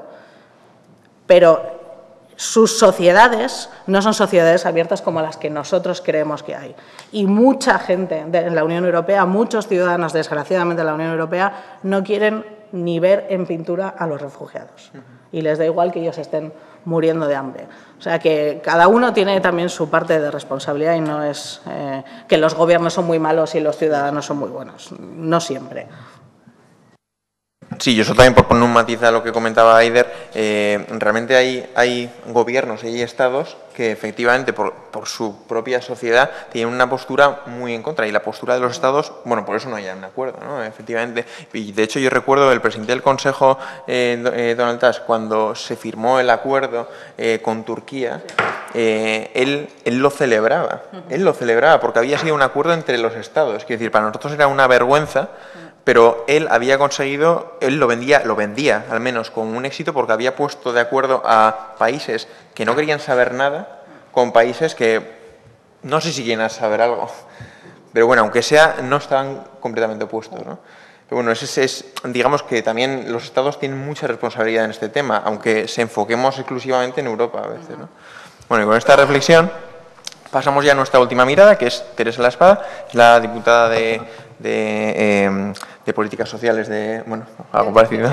Pero sus sociedades no son sociedades abiertas como las que nosotros creemos que hay. Y mucha gente de, en la Unión Europea, muchos ciudadanos, desgraciadamente, de la Unión Europea, no quieren ni ver en pintura a los refugiados. Y les da igual que ellos estén muriendo de hambre. O sea que cada uno tiene también su parte de responsabilidad, y no es eh, que los gobiernos son muy malos y los ciudadanos son muy buenos. No siempre.
Sí, yo eso también, por poner un matiz a lo que comentaba Aider, eh, realmente hay, hay gobiernos y hay estados que efectivamente por, por su propia sociedad tienen una postura muy en contra, y la postura de los Estados, bueno, por eso no hay un acuerdo, ¿no? Efectivamente. Y de hecho yo recuerdo el presidente del Consejo, eh, eh, Donald Tusk, cuando se firmó el acuerdo eh, con Turquía, eh, él, él lo celebraba, él lo celebraba porque había sido un acuerdo entre los Estados. Es decir, para nosotros era una vergüenza, pero él había conseguido, él lo vendía, lo vendía al menos con un éxito, porque había puesto de acuerdo a países que no querían saber nada con países que no sé si quieren saber algo, pero bueno, aunque sea, no estaban completamente opuestos, ¿no? Pero bueno, ese es, digamos que también los Estados tienen mucha responsabilidad en este tema, aunque se enfoquemos exclusivamente en Europa a veces, ¿no? Bueno, y con esta reflexión pasamos ya a nuestra última mirada, que es Teresa La Espada, la diputada de, de, eh, de Políticas Sociales de, bueno, algo parecido,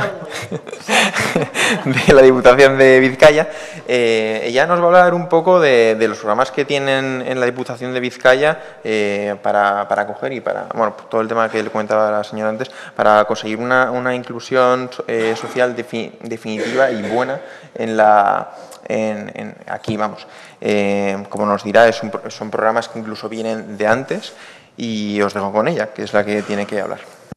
de la Diputación de Vizcaya. Eh, ella nos va a hablar un poco de, de los programas que tienen en la Diputación de Vizcaya eh, para, para acoger y para, bueno, todo el tema que le comentaba la señora antes, para conseguir una, una inclusión eh, social defi, definitiva y buena en la... En, en, aquí, vamos, eh, como nos dirá, es un, son programas que incluso vienen de antes, y os dejo con ella, que es la que tiene que hablar.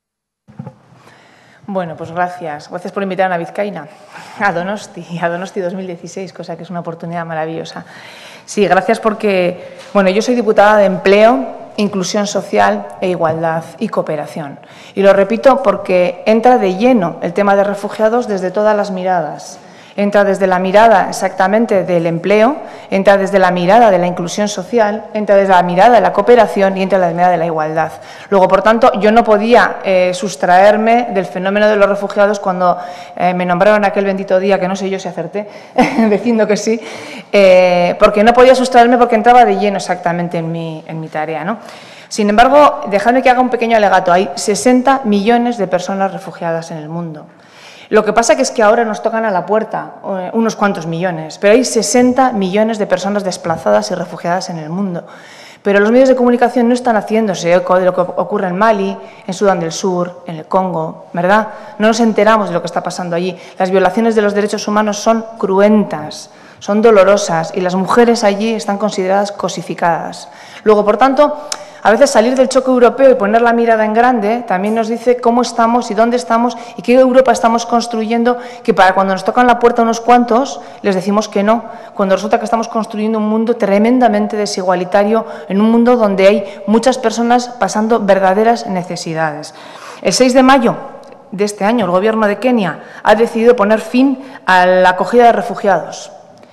Bueno, pues gracias. Gracias por invitarme a Vizcaína, a Donosti, a Donosti dos mil dieciséis, cosa que es una oportunidad maravillosa. Sí, gracias porque, bueno, yo soy diputada de Empleo, Inclusión Social e Igualdad y Cooperación. Y lo repito porque entra de lleno el tema de refugiados desde todas las miradas. Entra desde la mirada exactamente del empleo, entra desde la mirada de la inclusión social, entra desde la mirada de la cooperación y entra desde la mirada de la igualdad. Luego, por tanto, yo no podía eh, sustraerme del fenómeno de los refugiados cuando eh, me nombraron aquel bendito día, que no sé yo si acerté, diciendo que sí, eh, porque no podía sustraerme porque entraba de lleno exactamente en mi, en mi tarea, ¿no? Sin embargo, dejadme que haga un pequeño alegato. Hay sesenta millones de personas refugiadas en el mundo. Lo que pasa que es que ahora nos tocan a la puerta eh, unos cuantos millones, pero hay sesenta millones de personas desplazadas y refugiadas en el mundo. Pero los medios de comunicación no están haciéndose eco de lo que ocurre en Mali, en Sudán del Sur, en el Congo, ¿verdad? No nos enteramos de lo que está pasando allí. Las violaciones de los derechos humanos son cruentas, son dolorosas, y las mujeres allí están consideradas cosificadas. Luego, por tanto, a veces salir del choque europeo y poner la mirada en grande también nos dice cómo estamos y dónde estamos y qué Europa estamos construyendo, que para cuando nos tocan la puerta unos cuantos les decimos que no, cuando resulta que estamos construyendo un mundo tremendamente desigualitario, en un mundo donde hay muchas personas pasando verdaderas necesidades. El seis de mayo de este año, el Gobierno de Kenia ha decidido poner fin a la acogida de refugiados,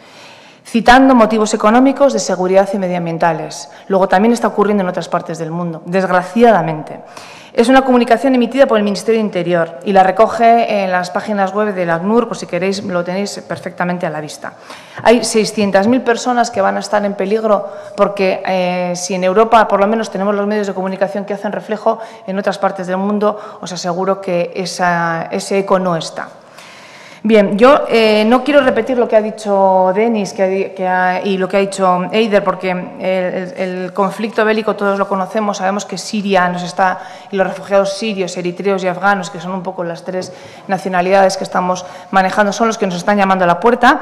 citando motivos económicos, de seguridad y medioambientales. Luego también está ocurriendo en otras partes del mundo, desgraciadamente. Es una comunicación emitida por el Ministerio de Interior y la recoge en las páginas web del ACNUR, por si queréis lo tenéis perfectamente a la vista. Hay seiscientas mil personas que van a estar en peligro porque eh, si en Europa por lo menos tenemos los medios de comunicación que hacen reflejo, en otras partes del mundo os aseguro que esa, ese eco no está. Bien, yo eh, no quiero repetir lo que ha dicho Denis que, que ha, y lo que ha dicho Eider, porque el, el conflicto bélico todos lo conocemos, sabemos que Siria nos está, y los refugiados sirios, eritreos y afganos, que son un poco las tres nacionalidades que estamos manejando, son los que nos están llamando a la puerta.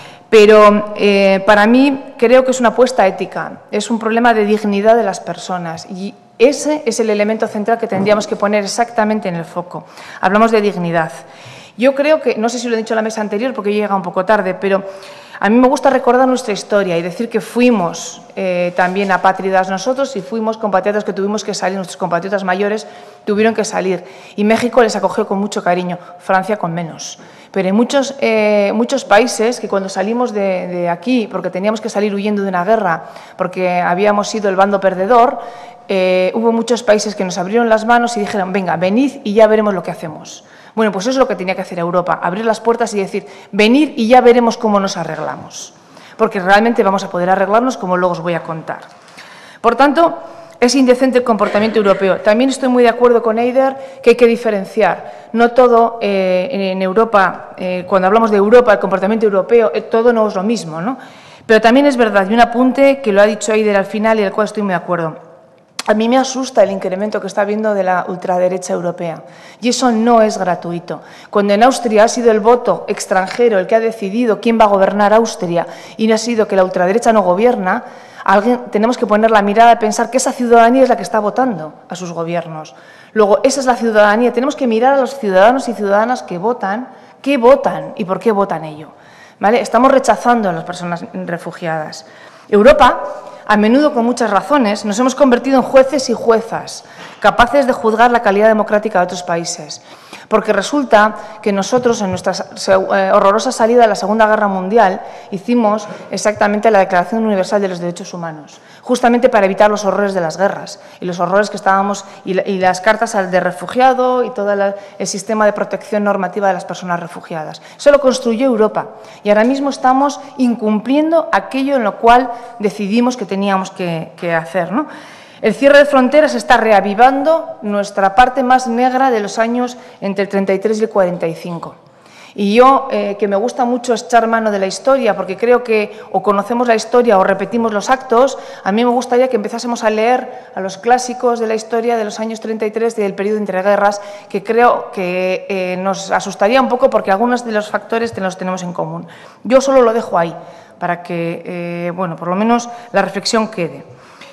Pero eh, para mí creo que es una apuesta ética, es un problema de dignidad de las personas y ese es el elemento central que tendríamos que poner exactamente en el foco. Hablamos de dignidad. Yo creo que, no sé si lo he dicho en la mesa anterior porque llega un poco tarde, pero a mí me gusta recordar nuestra historia y decir que fuimos eh, también apátridas nosotros y fuimos compatriotas que tuvimos que salir, nuestros compatriotas mayores tuvieron que salir y México les acogió con mucho cariño, Francia con menos. Pero hay muchos, eh, muchos países que cuando salimos de, de aquí, porque teníamos que salir huyendo de una guerra, porque habíamos sido el bando perdedor, eh, hubo muchos países que nos abrieron las manos y dijeron, venga, venid y ya veremos lo que hacemos. Bueno, pues eso es lo que tenía que hacer Europa, abrir las puertas y decir, venid y ya veremos cómo nos arreglamos, porque realmente vamos a poder arreglarnos como luego os voy a contar. Por tanto, es indecente el comportamiento europeo. También estoy muy de acuerdo con Eider que hay que diferenciar. No todo eh, en Europa, eh, cuando hablamos de Europa, el comportamiento europeo, eh, todo no es lo mismo, ¿no? Pero también es verdad, y un apunte que lo ha dicho Eider al final y del cual estoy muy de acuerdo. a mí me asusta el incremento que está habiendo de la ultraderecha europea. Y eso no es gratuito. Cuando en Austria ha sido el voto extranjero el que ha decidido quién va a gobernar Austria y no ha sido que la ultraderecha no gobierna, alguien, tenemos que poner la mirada y pensar que esa ciudadanía es la que está votando a sus gobiernos. Luego, esa es la ciudadanía. Tenemos que mirar a los ciudadanos y ciudadanas que votan, qué votan y por qué votan ello. ¿Vale? Estamos rechazando a las personas refugiadas. Europa, a menudo con muchas razones, nos hemos convertido en jueces y juezas, capaces de juzgar la calidad democrática de otros países. Porque resulta que nosotros, en nuestra horrorosa salida de la Segunda Guerra Mundial, hicimos exactamente la Declaración Universal de los Derechos Humanos, justamente para evitar los horrores de las guerras y los horrores que estábamos, y, y las cartas de refugiado y todo la, el sistema de protección normativa de las personas refugiadas. Eso lo construyó Europa y ahora mismo estamos incumpliendo aquello en lo cual decidimos que teníamos que, que hacer, ¿no? El cierre de fronteras está reavivando nuestra parte más negra de los años entre el treinta y tres y el cuarenta y cinco. Y yo, eh, que me gusta mucho echar mano de la historia, porque creo que o conocemos la historia o repetimos los actos, a mí me gustaría que empezásemos a leer a los clásicos de la historia de los años treinta y tres y del periodo entre guerras, que creo que eh, nos asustaría un poco porque algunos de los factores los tenemos en común. Yo solo lo dejo ahí, para que, eh, bueno, por lo menos la reflexión quede.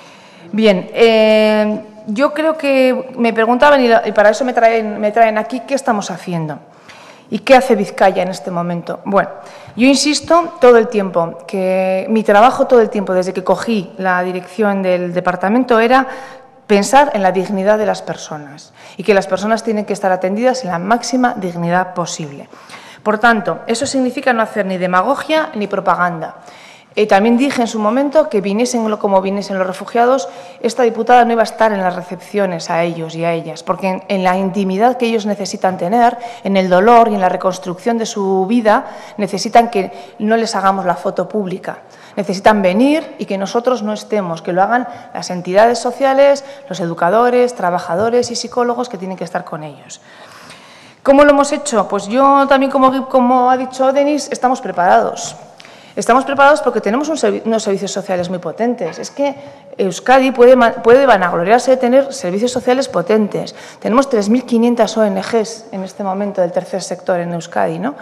Bien, eh, yo creo que me preguntaban, y, la, y para eso me traen, me traen aquí, ¿qué estamos haciendo? ¿Y qué hace Vizcaya en este momento? Bueno, yo insisto todo el tiempo que mi trabajo todo el tiempo, desde que cogí la dirección del departamento, era pensar en la dignidad de las personas y que las personas tienen que estar atendidas en la máxima dignidad posible. Por tanto, eso significa no hacer ni demagogia ni propaganda. Eh, también dije en su momento que viniesen como viniesen los refugiados, esta diputada no iba a estar en las recepciones a ellos y a ellas, porque en, en la intimidad que ellos necesitan tener, en el dolor y en la reconstrucción de su vida, necesitan que no les hagamos la foto pública. Necesitan venir y que nosotros no estemos, que lo hagan las entidades sociales, los educadores, trabajadores y psicólogos que tienen que estar con ellos. ¿Cómo lo hemos hecho? Pues yo también, como, como ha dicho Denis, estamos preparados. Estamos preparados porque tenemos un servi unos servicios sociales muy potentes. Es que Euskadi puede, puede vanagloriarse de tener servicios sociales potentes. Tenemos tres mil quinientas O N Ges en este momento del tercer sector en Euskadi, ¿no?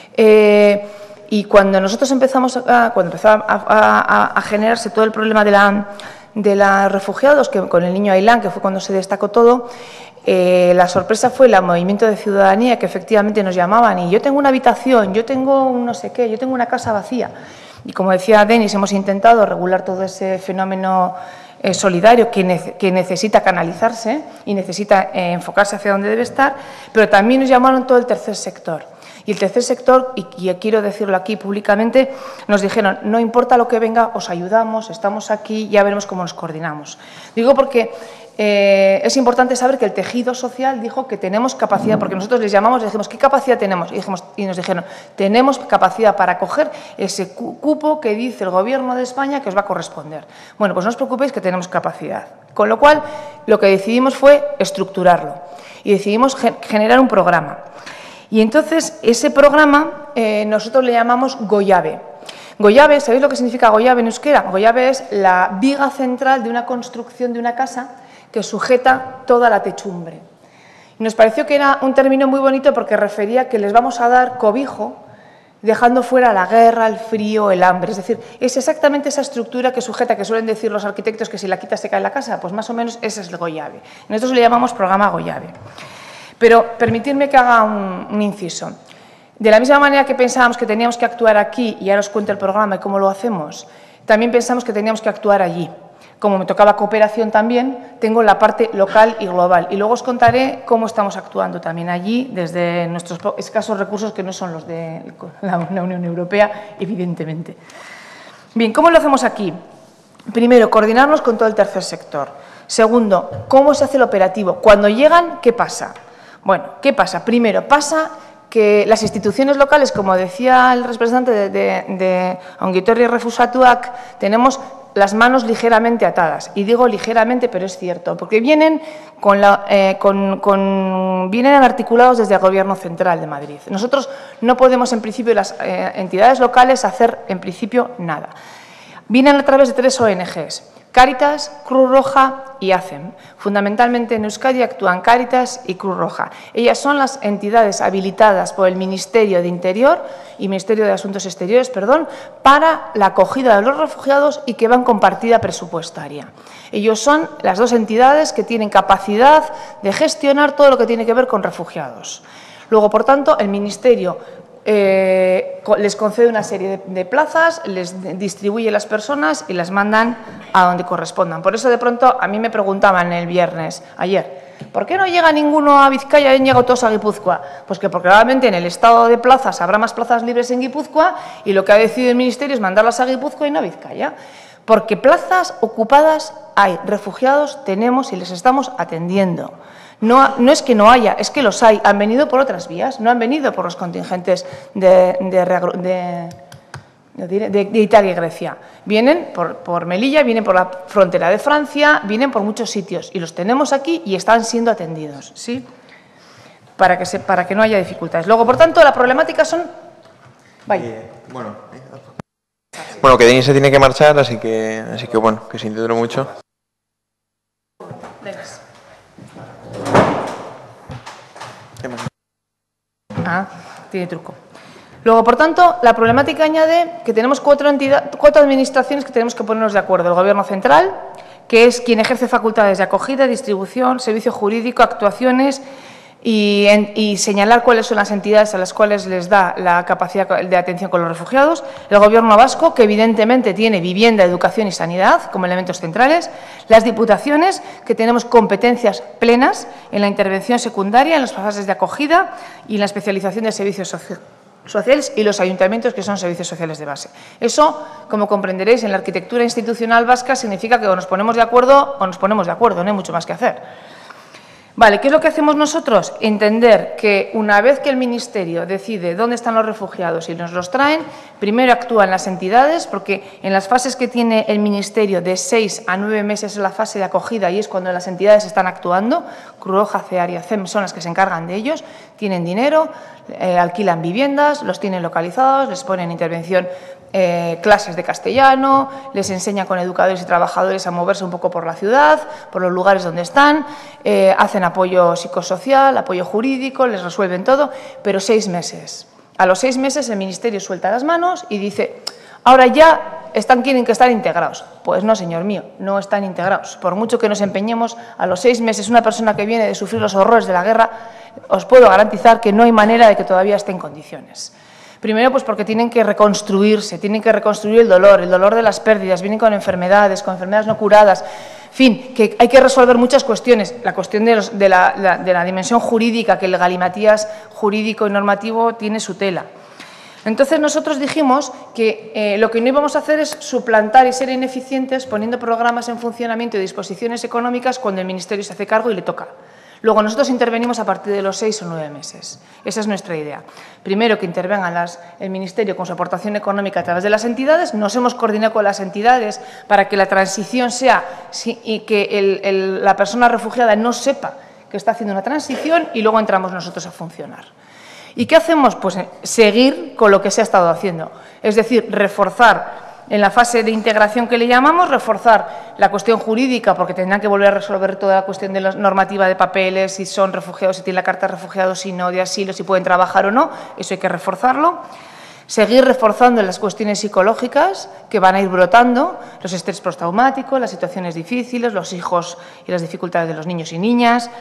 Eh, y cuando nosotros empezamos a, cuando empezó a, a, a generarse todo el problema de la de los refugiados, que con el niño Ailán, que fue cuando se destacó todo, Eh, la sorpresa fue el movimiento de ciudadanía, que efectivamente nos llamaban y yo tengo una habitación, yo tengo un no sé qué, yo tengo una casa vacía. Y como decía Denis, hemos intentado regular todo ese fenómeno eh, solidario que, ne que necesita canalizarse y necesita eh, enfocarse hacia donde debe estar, pero también nos llamaron todo el tercer sector. Y el tercer sector, y, y quiero decirlo aquí públicamente, nos dijeron, no importa lo que venga, os ayudamos, estamos aquí, ya veremos cómo nos coordinamos. Digo porque eh, es importante saber que el tejido social dijo que tenemos capacidad, porque nosotros les llamamos y dijimos, ¿qué capacidad tenemos? Y, dijimos, y nos dijeron, tenemos capacidad para coger ese cupo que dice el Gobierno de España que os va a corresponder. Bueno, pues no os preocupéis que tenemos capacidad. Con lo cual, lo que decidimos fue estructurarlo y decidimos generar un programa. Y entonces, ese programa eh, nosotros le llamamos Goyabe. Goyabe, ¿sabéis lo que significa Goyabe en euskera? Goyabe es la viga central de una construcción de una casa que sujeta toda la techumbre. Y nos pareció que era un término muy bonito porque refería que les vamos a dar cobijo dejando fuera la guerra, el frío, el hambre. Es decir, es exactamente esa estructura que sujeta, que suelen decir los arquitectos que si la quitas se cae la casa, pues más o menos ese es el Goyabe. Nosotros le llamamos programa Goyabe. Pero permitidme que haga un, un inciso. De la misma manera que pensábamos que teníamos que actuar aquí, y ahora os cuento el programa y cómo lo hacemos, también pensamos que teníamos que actuar allí. Como me tocaba cooperación también, tengo la parte local y global. Y luego os contaré cómo estamos actuando también allí, desde nuestros escasos recursos, que no son los de la Unión Europea, evidentemente. Bien, ¿cómo lo hacemos aquí? Primero, coordinarnos con todo el tercer sector. Segundo, ¿cómo se hace el operativo? Cuando llegan, ¿qué pasa? Bueno, ¿qué pasa? Primero, pasa que las instituciones locales, como decía el representante de, de, de Ongitorri Refusatuak, tenemos las manos ligeramente atadas. Y digo ligeramente, pero es cierto, porque vienen, con la, eh, con, con, vienen articulados desde el Gobierno Central de Madrid. Nosotros no podemos, en principio, las eh, entidades locales, hacer, en principio, nada. Vienen a través de tres O N Ges. Cáritas, Cruz Roja y A C E M. Fundamentalmente en Euskadi actúan Cáritas y Cruz Roja. Ellas son las entidades habilitadas por el Ministerio de Interior y Ministerio de Asuntos Exteriores, perdón, para la acogida de los refugiados y que van con partida presupuestaria. Ellos son las dos entidades que tienen capacidad de gestionar todo lo que tiene que ver con refugiados. Luego, por tanto, el Ministerio Eh, les concede una serie de, de plazas, les distribuye las personas y las mandan a donde correspondan. Por eso, de pronto, a mí me preguntaban el viernes, ayer, ¿por qué no llega ninguno a Vizcaya y han llegado todos a Guipúzcoa? Pues que porque probablemente en el estado de plazas habrá más plazas libres en Guipúzcoa y lo que ha decidido el Ministerio es mandarlas a Guipúzcoa y no a Vizcaya. Porque plazas ocupadas hay, refugiados tenemos y les estamos atendiendo. No, no es que no haya, es que los hay. Han venido por otras vías, no han venido por los contingentes de, de, de, de, de Italia y Grecia. Vienen por, por Melilla, vienen por la frontera de Francia, vienen por muchos sitios y los tenemos aquí y están siendo atendidos, ¿sí? Para que, se, para que no haya dificultades. Luego, por tanto, la problemática son... Vaya.
Eh, bueno, bueno, que Denis se tiene que marchar, así que, así que bueno, que se intentó mucho.
Denis. Ah, tiene truco. Luego, por tanto, la problemática añade que tenemos cuatro, entidades, cuatro administraciones que tenemos que ponernos de acuerdo. El Gobierno central, que es quien ejerce facultades de acogida, distribución, servicio jurídico, actuaciones y, en, y señalar cuáles son las entidades a las cuales les da la capacidad de atención con los refugiados. El Gobierno vasco, que evidentemente tiene vivienda, educación y sanidad como elementos centrales. Las diputaciones, que tenemos competencias plenas en la intervención secundaria, en las fases de acogida y en la especialización de servicios sociales. sociales y los ayuntamientos, que son servicios sociales de base. Eso, como comprenderéis, en la arquitectura institucional vasca significa que o nos ponemos de acuerdo o nos ponemos de acuerdo, no hay mucho más que hacer. Vale, ¿qué es lo que hacemos nosotros? Entender que una vez que el Ministerio decide dónde están los refugiados y nos los traen, primero actúan las entidades, porque en las fases que tiene el Ministerio de seis a nueve meses es la fase de acogida y es cuando las entidades están actuando, Cruz Roja, CEAR y A C E M son las que se encargan de ellos, tienen dinero, eh, alquilan viviendas, los tienen localizados, les ponen intervención Eh, clases de castellano, les enseñan con educadores y trabajadores a moverse un poco por la ciudad, por los lugares donde están, eh, hacen apoyo psicosocial, apoyo jurídico, les resuelven todo, pero seis meses. A los seis meses el Ministerio suelta las manos y dice, ahora ya están, tienen que estar integrados. Pues no, señor mío, no están integrados. Por mucho que nos empeñemos, a los seis meses una persona que viene de sufrir los horrores de la guerra, os puedo garantizar que no hay manera de que todavía esté en condiciones. Primero, pues porque tienen que reconstruirse, tienen que reconstruir el dolor, el dolor de las pérdidas, vienen con enfermedades, con enfermedades no curadas. En fin, que hay que resolver muchas cuestiones. La cuestión de, los, de, la, la, de la dimensión jurídica, que el galimatías jurídico y normativo tiene su tela. Entonces, nosotros dijimos que eh, lo que no íbamos a hacer es suplantar y ser ineficientes poniendo programas en funcionamiento y disposiciones económicas cuando el Ministerio se hace cargo y le toca. Luego, nosotros intervenimos a partir de los seis o nueve meses. Esa es nuestra idea. Primero, que intervengan las, el Ministerio con su aportación económica a través de las entidades. Nos hemos coordinado con las entidades para que la transición sea sí, y que el, el, la persona refugiada no sepa que está haciendo una transición y luego entramos nosotros a funcionar. ¿Y qué hacemos? Pues seguir con lo que se ha estado haciendo. Es decir, reforzar en la fase de integración que le llamamos, reforzar la cuestión jurídica, porque tendrán que volver a resolver toda la cuestión de la normativa de papeles, si son refugiados, si tienen la carta de refugiados, si no, de asilo, si pueden trabajar o no, eso hay que reforzarlo. Seguir reforzando las cuestiones psicológicas que van a ir brotando, los estrés postraumáticos, las situaciones difíciles, los hijos y las dificultades de los niños y niñas.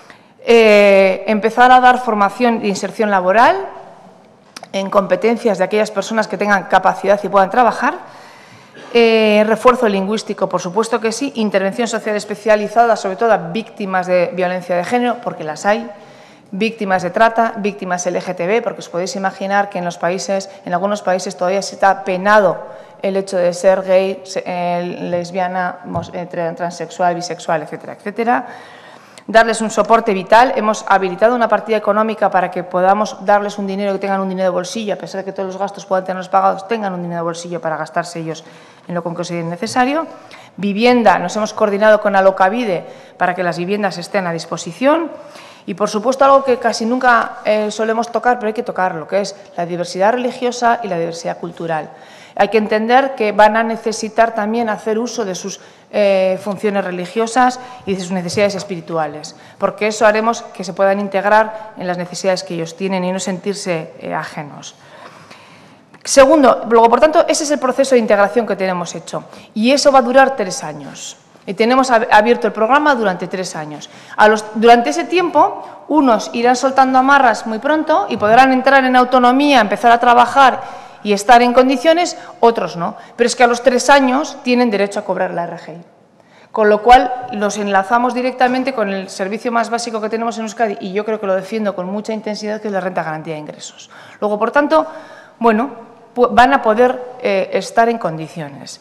Eh, empezar a dar formación de inserción laboral en competencias de aquellas personas que tengan capacidad y puedan trabajar. Eh, refuerzo lingüístico, por supuesto que sí. Intervención social especializada, sobre todo a víctimas de violencia de género, porque las hay. Víctimas de trata, víctimas L G T B, porque os podéis imaginar que en los países, en algunos países todavía se está penado el hecho de ser gay, eh, lesbiana, transexual, bisexual, etcétera, etcétera. Darles un soporte vital. Hemos habilitado una partida económica para que podamos darles un dinero, que tengan un dinero de bolsillo, a pesar de que todos los gastos puedan tenerlos pagados, tengan un dinero de bolsillo para gastarse ellos en lo que consideren necesario. Vivienda, nos hemos coordinado con Alokabide para que las viviendas estén a disposición. Y, por supuesto, algo que casi nunca eh, solemos tocar, pero hay que tocarlo, que es la diversidad religiosa y la diversidad cultural. Hay que entender que van a necesitar también hacer uso de sus eh, funciones religiosas y de sus necesidades espirituales, porque eso haremos que se puedan integrar en las necesidades que ellos tienen y no sentirse eh, ajenos. Segundo, luego, por tanto, ese es el proceso de integración que tenemos hecho y eso va a durar tres años. Y tenemos abierto el programa durante tres años. A los, durante ese tiempo, unos irán soltando amarras muy pronto y podrán entrar en autonomía, empezar a trabajar y estar en condiciones, otros no. Pero es que a los tres años tienen derecho a cobrar la R G I. Con lo cual, los enlazamos directamente con el servicio más básico que tenemos en Euskadi y yo creo que lo defiendo con mucha intensidad, que es la renta de garantía de ingresos. Luego, por tanto, bueno, van a poder eh, estar en condiciones.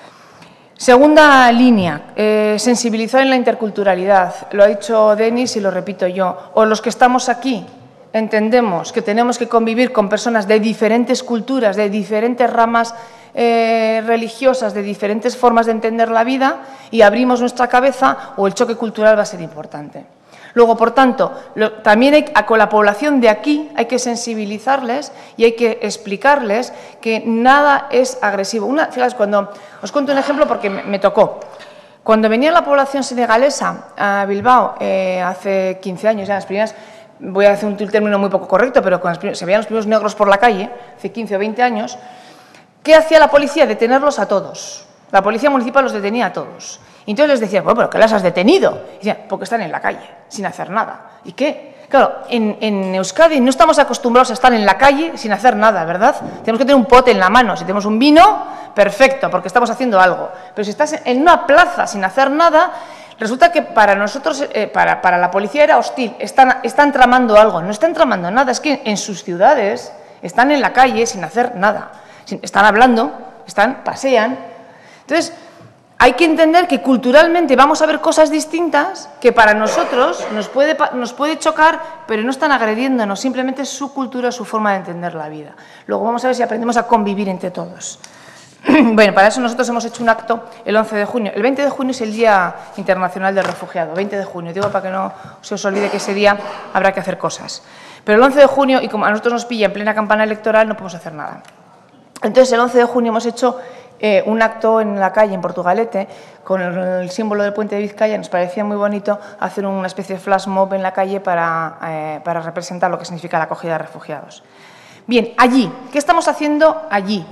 Segunda línea, eh, sensibilizar en la interculturalidad. Lo ha dicho Denis y lo repito yo. O los que estamos aquí entendemos que tenemos que convivir con personas de diferentes culturas, de diferentes ramas eh, religiosas, de diferentes formas de entender la vida y abrimos nuestra cabeza, o el choque cultural va a ser importante. Luego, por tanto, lo, también hay, con la población de aquí hay que sensibilizarles y hay que explicarles que nada es agresivo. Una, fíjate, cuando os cuento un ejemplo porque me, me tocó. Cuando venía la población senegalesa a Bilbao eh, hace quince años, ya las primeras, voy a hacer un término muy poco correcto, pero cuando se veían los primeros negros por la calle, hace quince o veinte años, ¿qué hacía la policía? Detenerlos a todos. La policía municipal los detenía a todos. Y entonces les decía, bueno, ¿pero qué las has detenido? Y decían, porque están en la calle, sin hacer nada. ¿Y qué? Claro, en, en Euskadi no estamos acostumbrados a estar en la calle sin hacer nada, ¿verdad? Tenemos que tener un pote en la mano. Si tenemos un vino, perfecto, porque estamos haciendo algo. Pero si estás en una plaza sin hacer nada, resulta que para nosotros, eh, para, para la policía era hostil. Están, están tramando algo. No están tramando nada, es que en sus ciudades están en la calle sin hacer nada. Están hablando, están, pasean. Entonces, hay que entender que culturalmente vamos a ver cosas distintas que para nosotros nos puede, nos puede chocar, pero no están agrediéndonos, simplemente es su cultura, su forma de entender la vida. Luego vamos a ver si aprendemos a convivir entre todos. Bueno, para eso nosotros hemos hecho un acto el once de junio. El veinte de junio es el Día Internacional del Refugiado, veinte de junio. Digo para que no se os olvide que ese día habrá que hacer cosas. Pero el once de junio, y como a nosotros nos pilla en plena campaña electoral, no podemos hacer nada. Entonces, el once de junio hemos hecho eh, un acto en la calle, en Portugalete, con el, el símbolo del puente de Vizcaya. Nos parecía muy bonito hacer una especie de flash mob en la calle para, eh, para representar lo que significa la acogida de refugiados. Bien, allí, ¿qué estamos haciendo allí?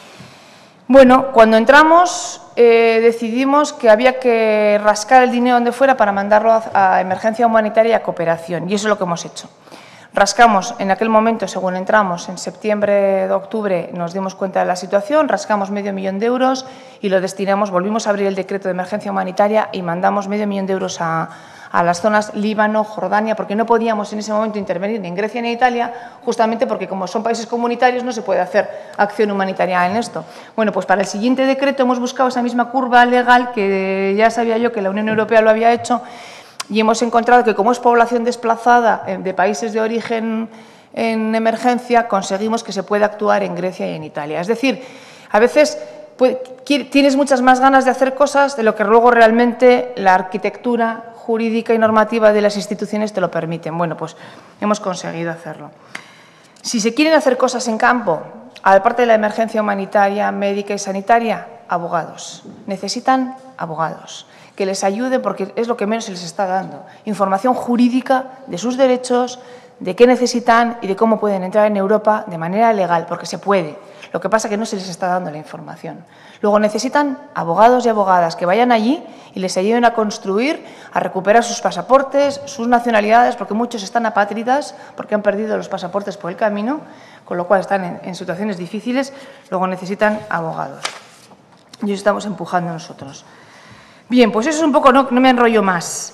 Bueno, cuando entramos eh, decidimos que había que rascar el dinero donde fuera para mandarlo a, a emergencia humanitaria y a cooperación, y eso es lo que hemos hecho. Rascamos en aquel momento, según entramos, en septiembre de octubre, nos dimos cuenta de la situación, rascamos medio millón de euros y lo destinamos, volvimos a abrir el decreto de emergencia humanitaria y mandamos medio millón de euros a, a las zonas Líbano, Jordania, porque no podíamos en ese momento intervenir ni en Grecia ni en Italia, justamente porque como son países comunitarios no se puede hacer acción humanitaria en esto. Bueno, pues para el siguiente decreto hemos buscado esa misma curva legal que ya sabía yo que la Unión Europea lo había hecho, y hemos encontrado que como es población desplazada de países de origen en emergencia, conseguimos que se pueda actuar en Grecia y en Italia. Es decir, a veces pues, tienes muchas más ganas de hacer cosas de lo que luego realmente la arquitectura jurídica y normativa de las instituciones te lo permiten. Bueno, pues hemos conseguido hacerlo. Si se quieren hacer cosas en campo, aparte de la emergencia humanitaria, médica y sanitaria, abogados. Necesitan abogados que les ayude porque es lo que menos se les está dando. Información jurídica de sus derechos, de qué necesitan y de cómo pueden entrar en Europa de manera legal, porque se puede. Lo que pasa es que no se les está dando la información. Luego necesitan abogados y abogadas que vayan allí y les ayuden a construir, a recuperar sus pasaportes, sus nacionalidades, porque muchos están apátridas porque han perdido los pasaportes por el camino, con lo cual están en, en situaciones difíciles. Luego necesitan abogados. Y eso estamos empujando nosotros. Bien, pues eso es un poco, no, no me enrollo más.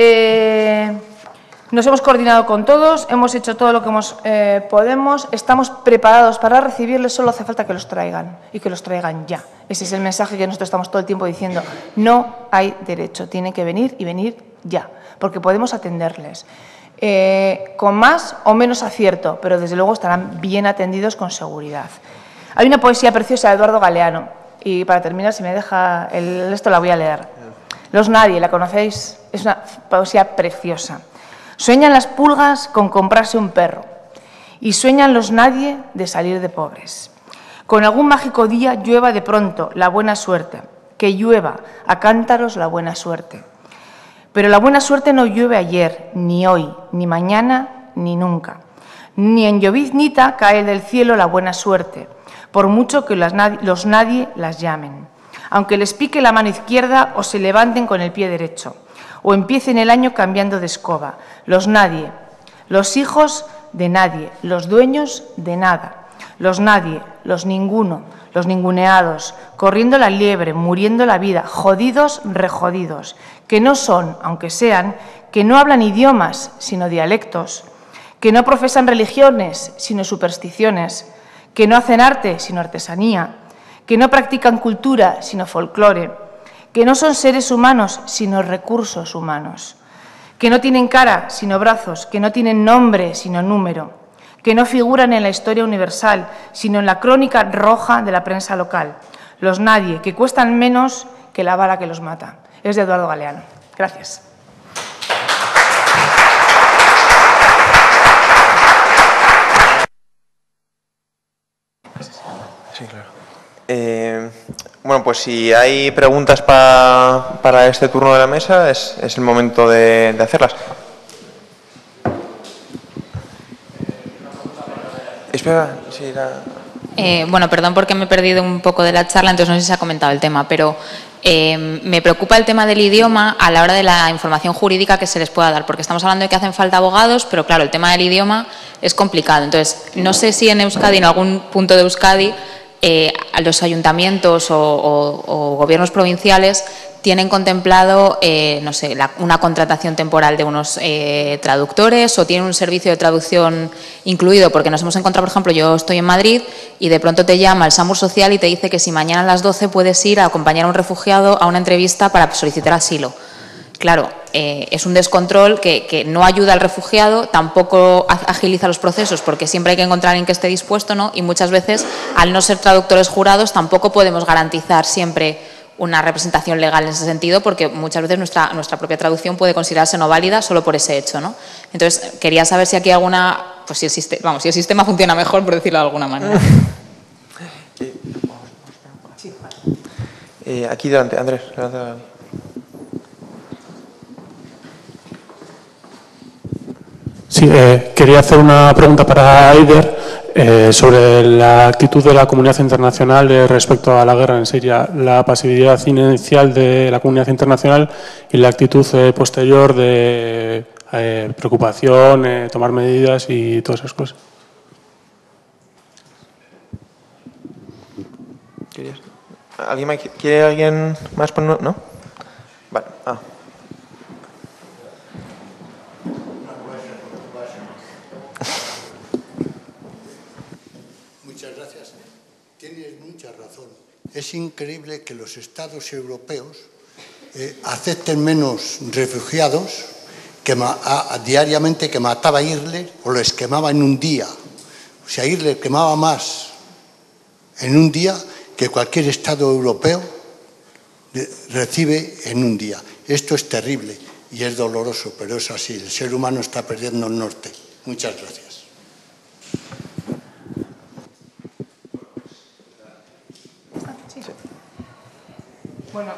Eh, nos hemos coordinado con todos, hemos hecho todo lo que hemos, eh, podemos, estamos preparados para recibirles, solo hace falta que los traigan y que los traigan ya. Ese es el mensaje que nosotros estamos todo el tiempo diciendo. No hay derecho, tienen que venir y venir ya, porque podemos atenderles. Eh, con más o menos acierto, pero desde luego estarán bien atendidos con seguridad. Hay una poesía preciosa de Eduardo Galeano, y para terminar, si me deja, el, esto la voy a leer. Los Nadie, ¿la conocéis? Es una poesía preciosa. Sueñan las pulgas con comprarse un perro y sueñan los nadie de salir de pobres. Con algún mágico día llueva de pronto la buena suerte que llueva a cántaros la buena suerte. Pero la buena suerte no llueve ayer, ni hoy, ni mañana, ni nunca. Ni en lloviznita cae del cielo la buena suerte, por mucho que los nadie, los nadie las llamen. Aunque les pique la mano izquierda o se levanten con el pie derecho, o empiecen el año cambiando de escoba. Los nadie, los hijos de nadie, los dueños de nada. Los nadie, los ninguno, los ninguneados, corriendo la liebre, muriendo la vida, jodidos, rejodidos, que no son, aunque sean, que no hablan idiomas, sino dialectos, que no profesan religiones, sino supersticiones, que no hacen arte, sino artesanía, que no practican cultura, sino folclore, que no son seres humanos, sino recursos humanos, que no tienen cara, sino brazos, que no tienen nombre, sino número, que no figuran en la historia universal, sino en la crónica roja de la prensa local. Los nadie, que cuestan menos que la bala que los mata. Es de Eduardo Galeano. Gracias.
Sí, claro. Eh, bueno, pues si hay preguntas pa, para este turno de la mesa, es, es el momento de, de hacerlas. Espera, sí, la...
Eh, bueno, perdón porque me he perdido un poco de la charla, entonces no sé si se ha comentado el tema, pero eh, me preocupa el tema del idioma a la hora de la información jurídica que se les pueda dar, porque estamos hablando de que hacen falta abogados, pero claro, el tema del idioma es complicado. Entonces, no sé si en Euskadi, en algún punto de Euskadi, eh, los ayuntamientos o, o, o gobiernos provinciales tienen contemplado, eh, no sé, la, una contratación temporal de unos eh, traductores o tienen un servicio de traducción incluido, porque nos hemos encontrado, por ejemplo, yo estoy en Madrid y de pronto te llama el SAMUR Social y te dice que si mañana a las doce puedes ir a acompañar a un refugiado a una entrevista para solicitar asilo. Claro, eh, es un descontrol que, que no ayuda al refugiado, tampoco agiliza los procesos, porque siempre hay que encontrar a alguien que esté dispuesto, ¿no? Y muchas veces, al no ser traductores jurados, tampoco podemos garantizar siempre una representación legal en ese sentido, porque muchas veces nuestra, nuestra propia traducción puede considerarse no válida solo por ese hecho, ¿no? Entonces, quería saber si aquí hay alguna, pues si el sistema, vamos, si el sistema funciona mejor, por decirlo de alguna manera.
Eh, aquí delante, Andrés. Levanta.
Sí, eh, quería hacer una pregunta para Eider. Eh, sobre la actitud de la comunidad internacional eh, respecto a la guerra en Siria, la pasividad inicial de la comunidad internacional y la actitud eh, posterior de eh, preocupación, eh, tomar medidas y todas esas cosas.
¿Alguien más, ¿Quiere alguien más poner? ¿No? Vale. Ah.
Es increíble que los Estados europeos eh, acepten menos refugiados que a, a, diariamente que mataba a Hitler o les quemaba en un día. O sea, Hitler quemaba más en un día que cualquier Estado europeo de, recibe en un día. Esto es terrible y es doloroso, pero es así. El ser humano está perdiendo el norte. Muchas gracias.
Bueno,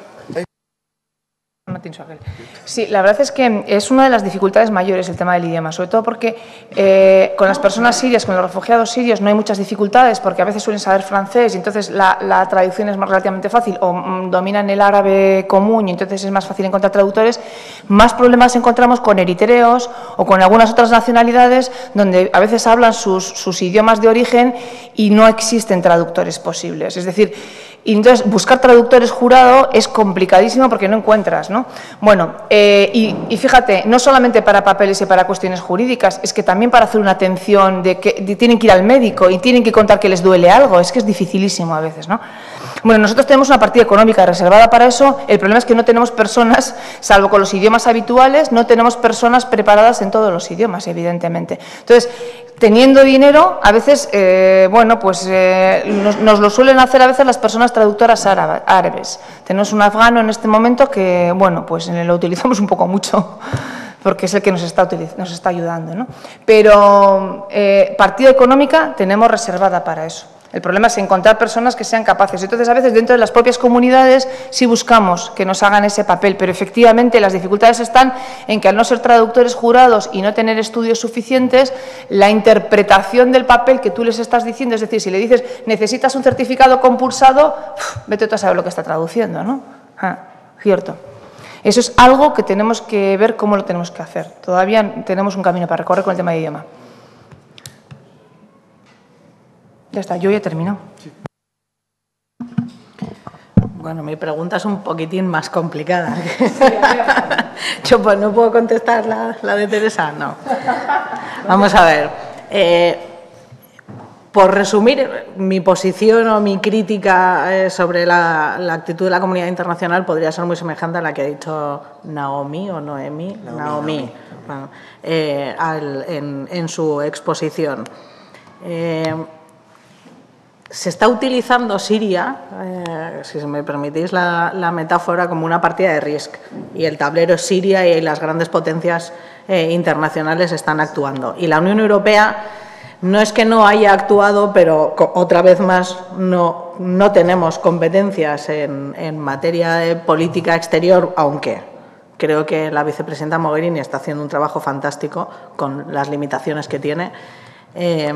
sí, la verdad es que es una de las dificultades mayores el tema del idioma, sobre todo porque eh, con las personas sirias, con los refugiados sirios no hay muchas dificultades porque a veces suelen saber francés y entonces la, la traducción es más relativamente fácil o mm, dominan el árabe común y entonces es más fácil encontrar traductores. Más problemas encontramos con eritreos o con algunas otras nacionalidades donde a veces hablan sus, sus idiomas de origen y no existen traductores posibles. Es decir, y entonces buscar traductores jurado es complicadísimo porque no encuentras, ¿no? Bueno, eh, y, y fíjate, no solamente para papeles y para cuestiones jurídicas, es que también para hacer una atención de que de, tienen que ir al médico y tienen que contar que les duele algo, es que es dificilísimo a veces, ¿no? Bueno, nosotros tenemos una partida económica reservada para eso, el problema es que no tenemos personas, salvo con los idiomas habituales, no tenemos personas preparadas en todos los idiomas, evidentemente. Entonces, teniendo dinero, a veces, eh, bueno, pues eh, nos, nos lo suelen hacer a veces las personas traductoras árabes. Tenemos un afgano en este momento que, bueno, pues lo utilizamos un poco mucho, porque es el que nos está, nos está ayudando, ¿no? Pero eh, partida económica tenemos reservada para eso. El problema es encontrar personas que sean capaces. Entonces, a veces, dentro de las propias comunidades, sí buscamos que nos hagan ese papel, pero efectivamente las dificultades están en que, al no ser traductores jurados y no tener estudios suficientes, la interpretación del papel que tú les estás diciendo, es decir, si le dices, necesitas un certificado compulsado, vete tú a saber lo que está traduciendo, ¿no? Ah, cierto. Eso es algo que tenemos que ver cómo lo tenemos que hacer. Todavía tenemos un camino para recorrer con el tema de idioma. Ya está, yo ya he terminado. Sí.
Bueno, mi pregunta es un poquitín más complicada. Yo pues no puedo contestar la, la de Teresa, no. Vamos a ver. Eh, por resumir, mi posición o mi crítica eh, sobre la, la actitud de la comunidad internacional podría ser muy semejante a la que ha dicho Naomi o Noemi, Naomi, Naomi bueno, eh, al, en, en su exposición. Eh, Se está utilizando Siria, eh, si me permitís la, la metáfora, como una partida de Risk. Y el tablero es Siria y las grandes potencias eh, internacionales están actuando. Y la Unión Europea no es que no haya actuado, pero otra vez más no, no tenemos competencias en, en materia de política exterior, aunque creo que la vicepresidenta Mogherini está haciendo un trabajo fantástico con las limitaciones que tiene. Eh,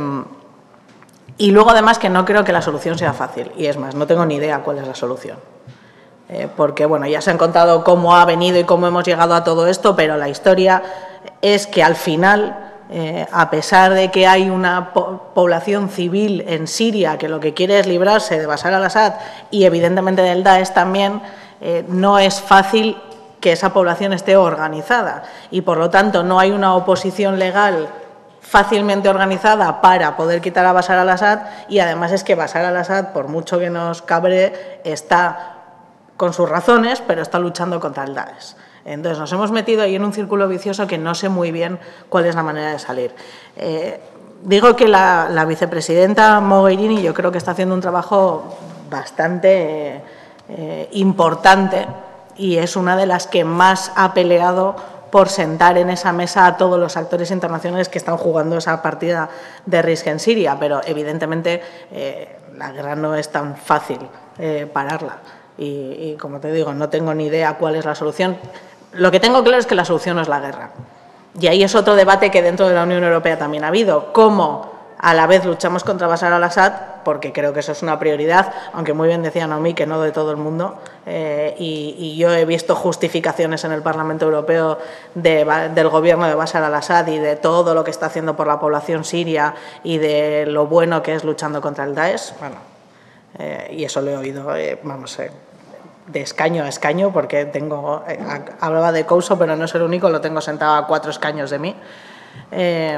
Y luego, además, que no creo que la solución sea fácil. Y es más, no tengo ni idea cuál es la solución. Eh, porque, bueno, ya se han contado cómo ha venido y cómo hemos llegado a todo esto, pero la historia es que, al final, eh, a pesar de que hay una po población civil en Siria que lo que quiere es librarse de Bashar al-Assad y, evidentemente, del Daesh también, eh, no es fácil que esa población esté organizada. Y, por lo tanto, no hay una oposición legal fácilmente organizada para poder quitar a Bashar al-Assad, y además es que Bashar al-Assad, por mucho que nos cabre, está con sus razones, pero está luchando contra el Daesh. Entonces nos hemos metido ahí en un círculo vicioso que no sé muy bien cuál es la manera de salir. Eh, digo que la, la vicepresidenta Mogherini yo creo que está haciendo un trabajo bastante eh, importante y es una de las que más ha peleado por sentar en esa mesa a todos los actores internacionales que están jugando esa partida de Risk en Siria, pero evidentemente eh, la guerra no es tan fácil eh, pararla y, y, como te digo, no tengo ni idea cuál es la solución. Lo que tengo claro es que la solución no es la guerra. Y ahí es otro debate que dentro de la Unión Europea también ha habido. ¿Cómo a la vez luchamos contra Bashar al-Assad? Porque creo que eso es una prioridad, aunque muy bien decía Naomi que no de todo el mundo. Eh, y, y yo he visto justificaciones en el Parlamento Europeo de, del gobierno de Bashar al-Assad y de todo lo que está haciendo por la población siria y de lo bueno que es luchando contra el Daesh. Bueno, eh, y eso lo he oído, eh, vamos, eh, de escaño a escaño, porque tengo, eh, hablaba de Couso, pero no es el único, lo tengo sentado a cuatro escaños de mí. Eh,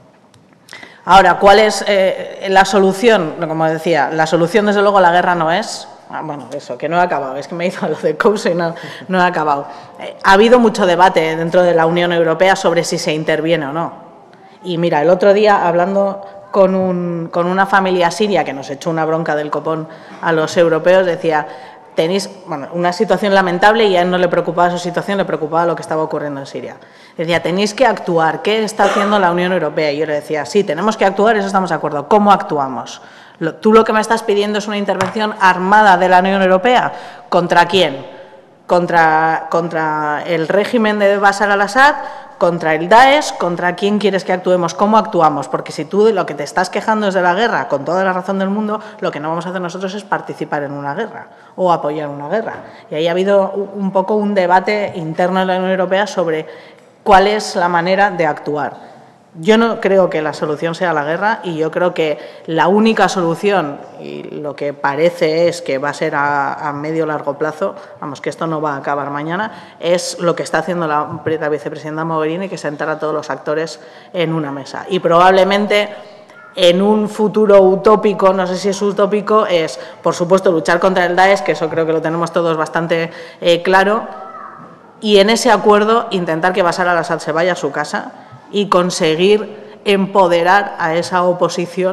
Ahora, ¿cuál es eh, la solución? Como decía, la solución, desde luego, la guerra no es. Ah, bueno, eso, que no he acabado, es que me he ido a lo de Couso y no, no he acabado. Eh, ha habido mucho debate dentro de la Unión Europea sobre si se interviene o no. Y mira, el otro día, hablando con, un, con una familia siria que nos echó una bronca del copón a los europeos, decía, tenéis, bueno, una situación lamentable y a él no le preocupaba su situación, le preocupaba lo que estaba ocurriendo en Siria. Decía, tenéis que actuar, ¿qué está haciendo la Unión Europea? Y yo le decía, sí, tenemos que actuar, eso estamos de acuerdo. ¿Cómo actuamos? Lo, tú lo que me estás pidiendo es una intervención armada de la Unión Europea. ¿Contra quién? ¿Contra, contra el régimen de Bashar al-Assad? ¿Contra el Daesh? ¿Contra quién quieres que actuemos? ¿Cómo actuamos? Porque si tú lo que te estás quejando es de la guerra, con toda la razón del mundo, lo que no vamos a hacer nosotros es participar en una guerra o apoyar una guerra. Y ahí ha habido un poco un debate interno en la Unión Europea sobre cuál es la manera de actuar. Yo no creo que la solución sea la guerra y yo creo que la única solución, y lo que parece es que va a ser a, a medio largo plazo, vamos, que esto no va a acabar mañana, es lo que está haciendo la, la vicepresidenta Mogherini, que sentar a todos los actores en una mesa. Y probablemente en un futuro utópico, no sé si es utópico, es, por supuesto, luchar contra el Daesh, que eso creo que lo tenemos todos bastante eh, claro, y en ese acuerdo intentar que Bashar al-Assad se vaya a su casa y conseguir empoderar a esa oposición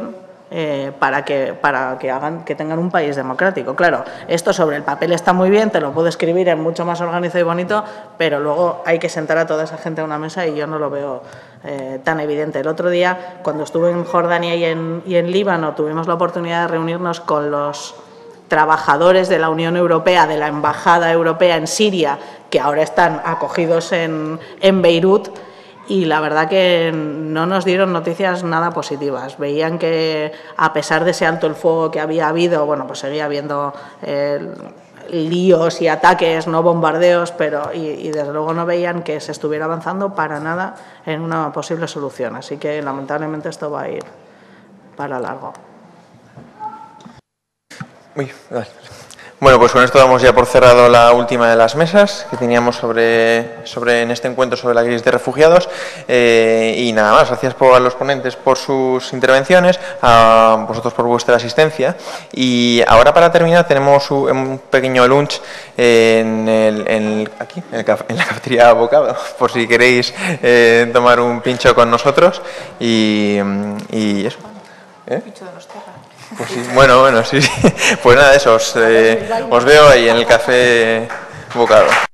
eh, para, que, para que, hagan, que tengan un país democrático. Claro, esto sobre el papel está muy bien, te lo puedo escribir en mucho más organizado y bonito, pero luego hay que sentar a toda esa gente a una mesa y yo no lo veo eh, tan evidente. El otro día, cuando estuve en Jordania y en, y en Líbano, tuvimos la oportunidad de reunirnos con los trabajadores de la Unión Europea, de la Embajada Europea en Siria, que ahora están acogidos en, en Beirut, y la verdad que no nos dieron noticias nada positivas. Veían que, a pesar de ese alto el fuego que había habido, bueno, pues seguía habiendo eh, líos y ataques, no bombardeos, pero y, y desde luego no veían que se estuviera avanzando para nada en una posible solución. Así que lamentablemente esto va a ir para largo.
Uy, vale. Bueno, pues con esto damos ya por cerrado la última de las mesas que teníamos sobre, sobre en este encuentro sobre la crisis de refugiados. Eh, y nada más, gracias por, a los ponentes por sus intervenciones, a vosotros por vuestra asistencia. Y ahora, para terminar, tenemos un, un pequeño lunch en, el, en, el, aquí, en, el, en la cafetería Bocado, por si queréis eh, tomar un pincho con nosotros. Y, y eso. ¿Eh? Pues sí, bueno, bueno, sí, sí. Pues nada, eso, os, eh, os veo ahí en el café Bocado.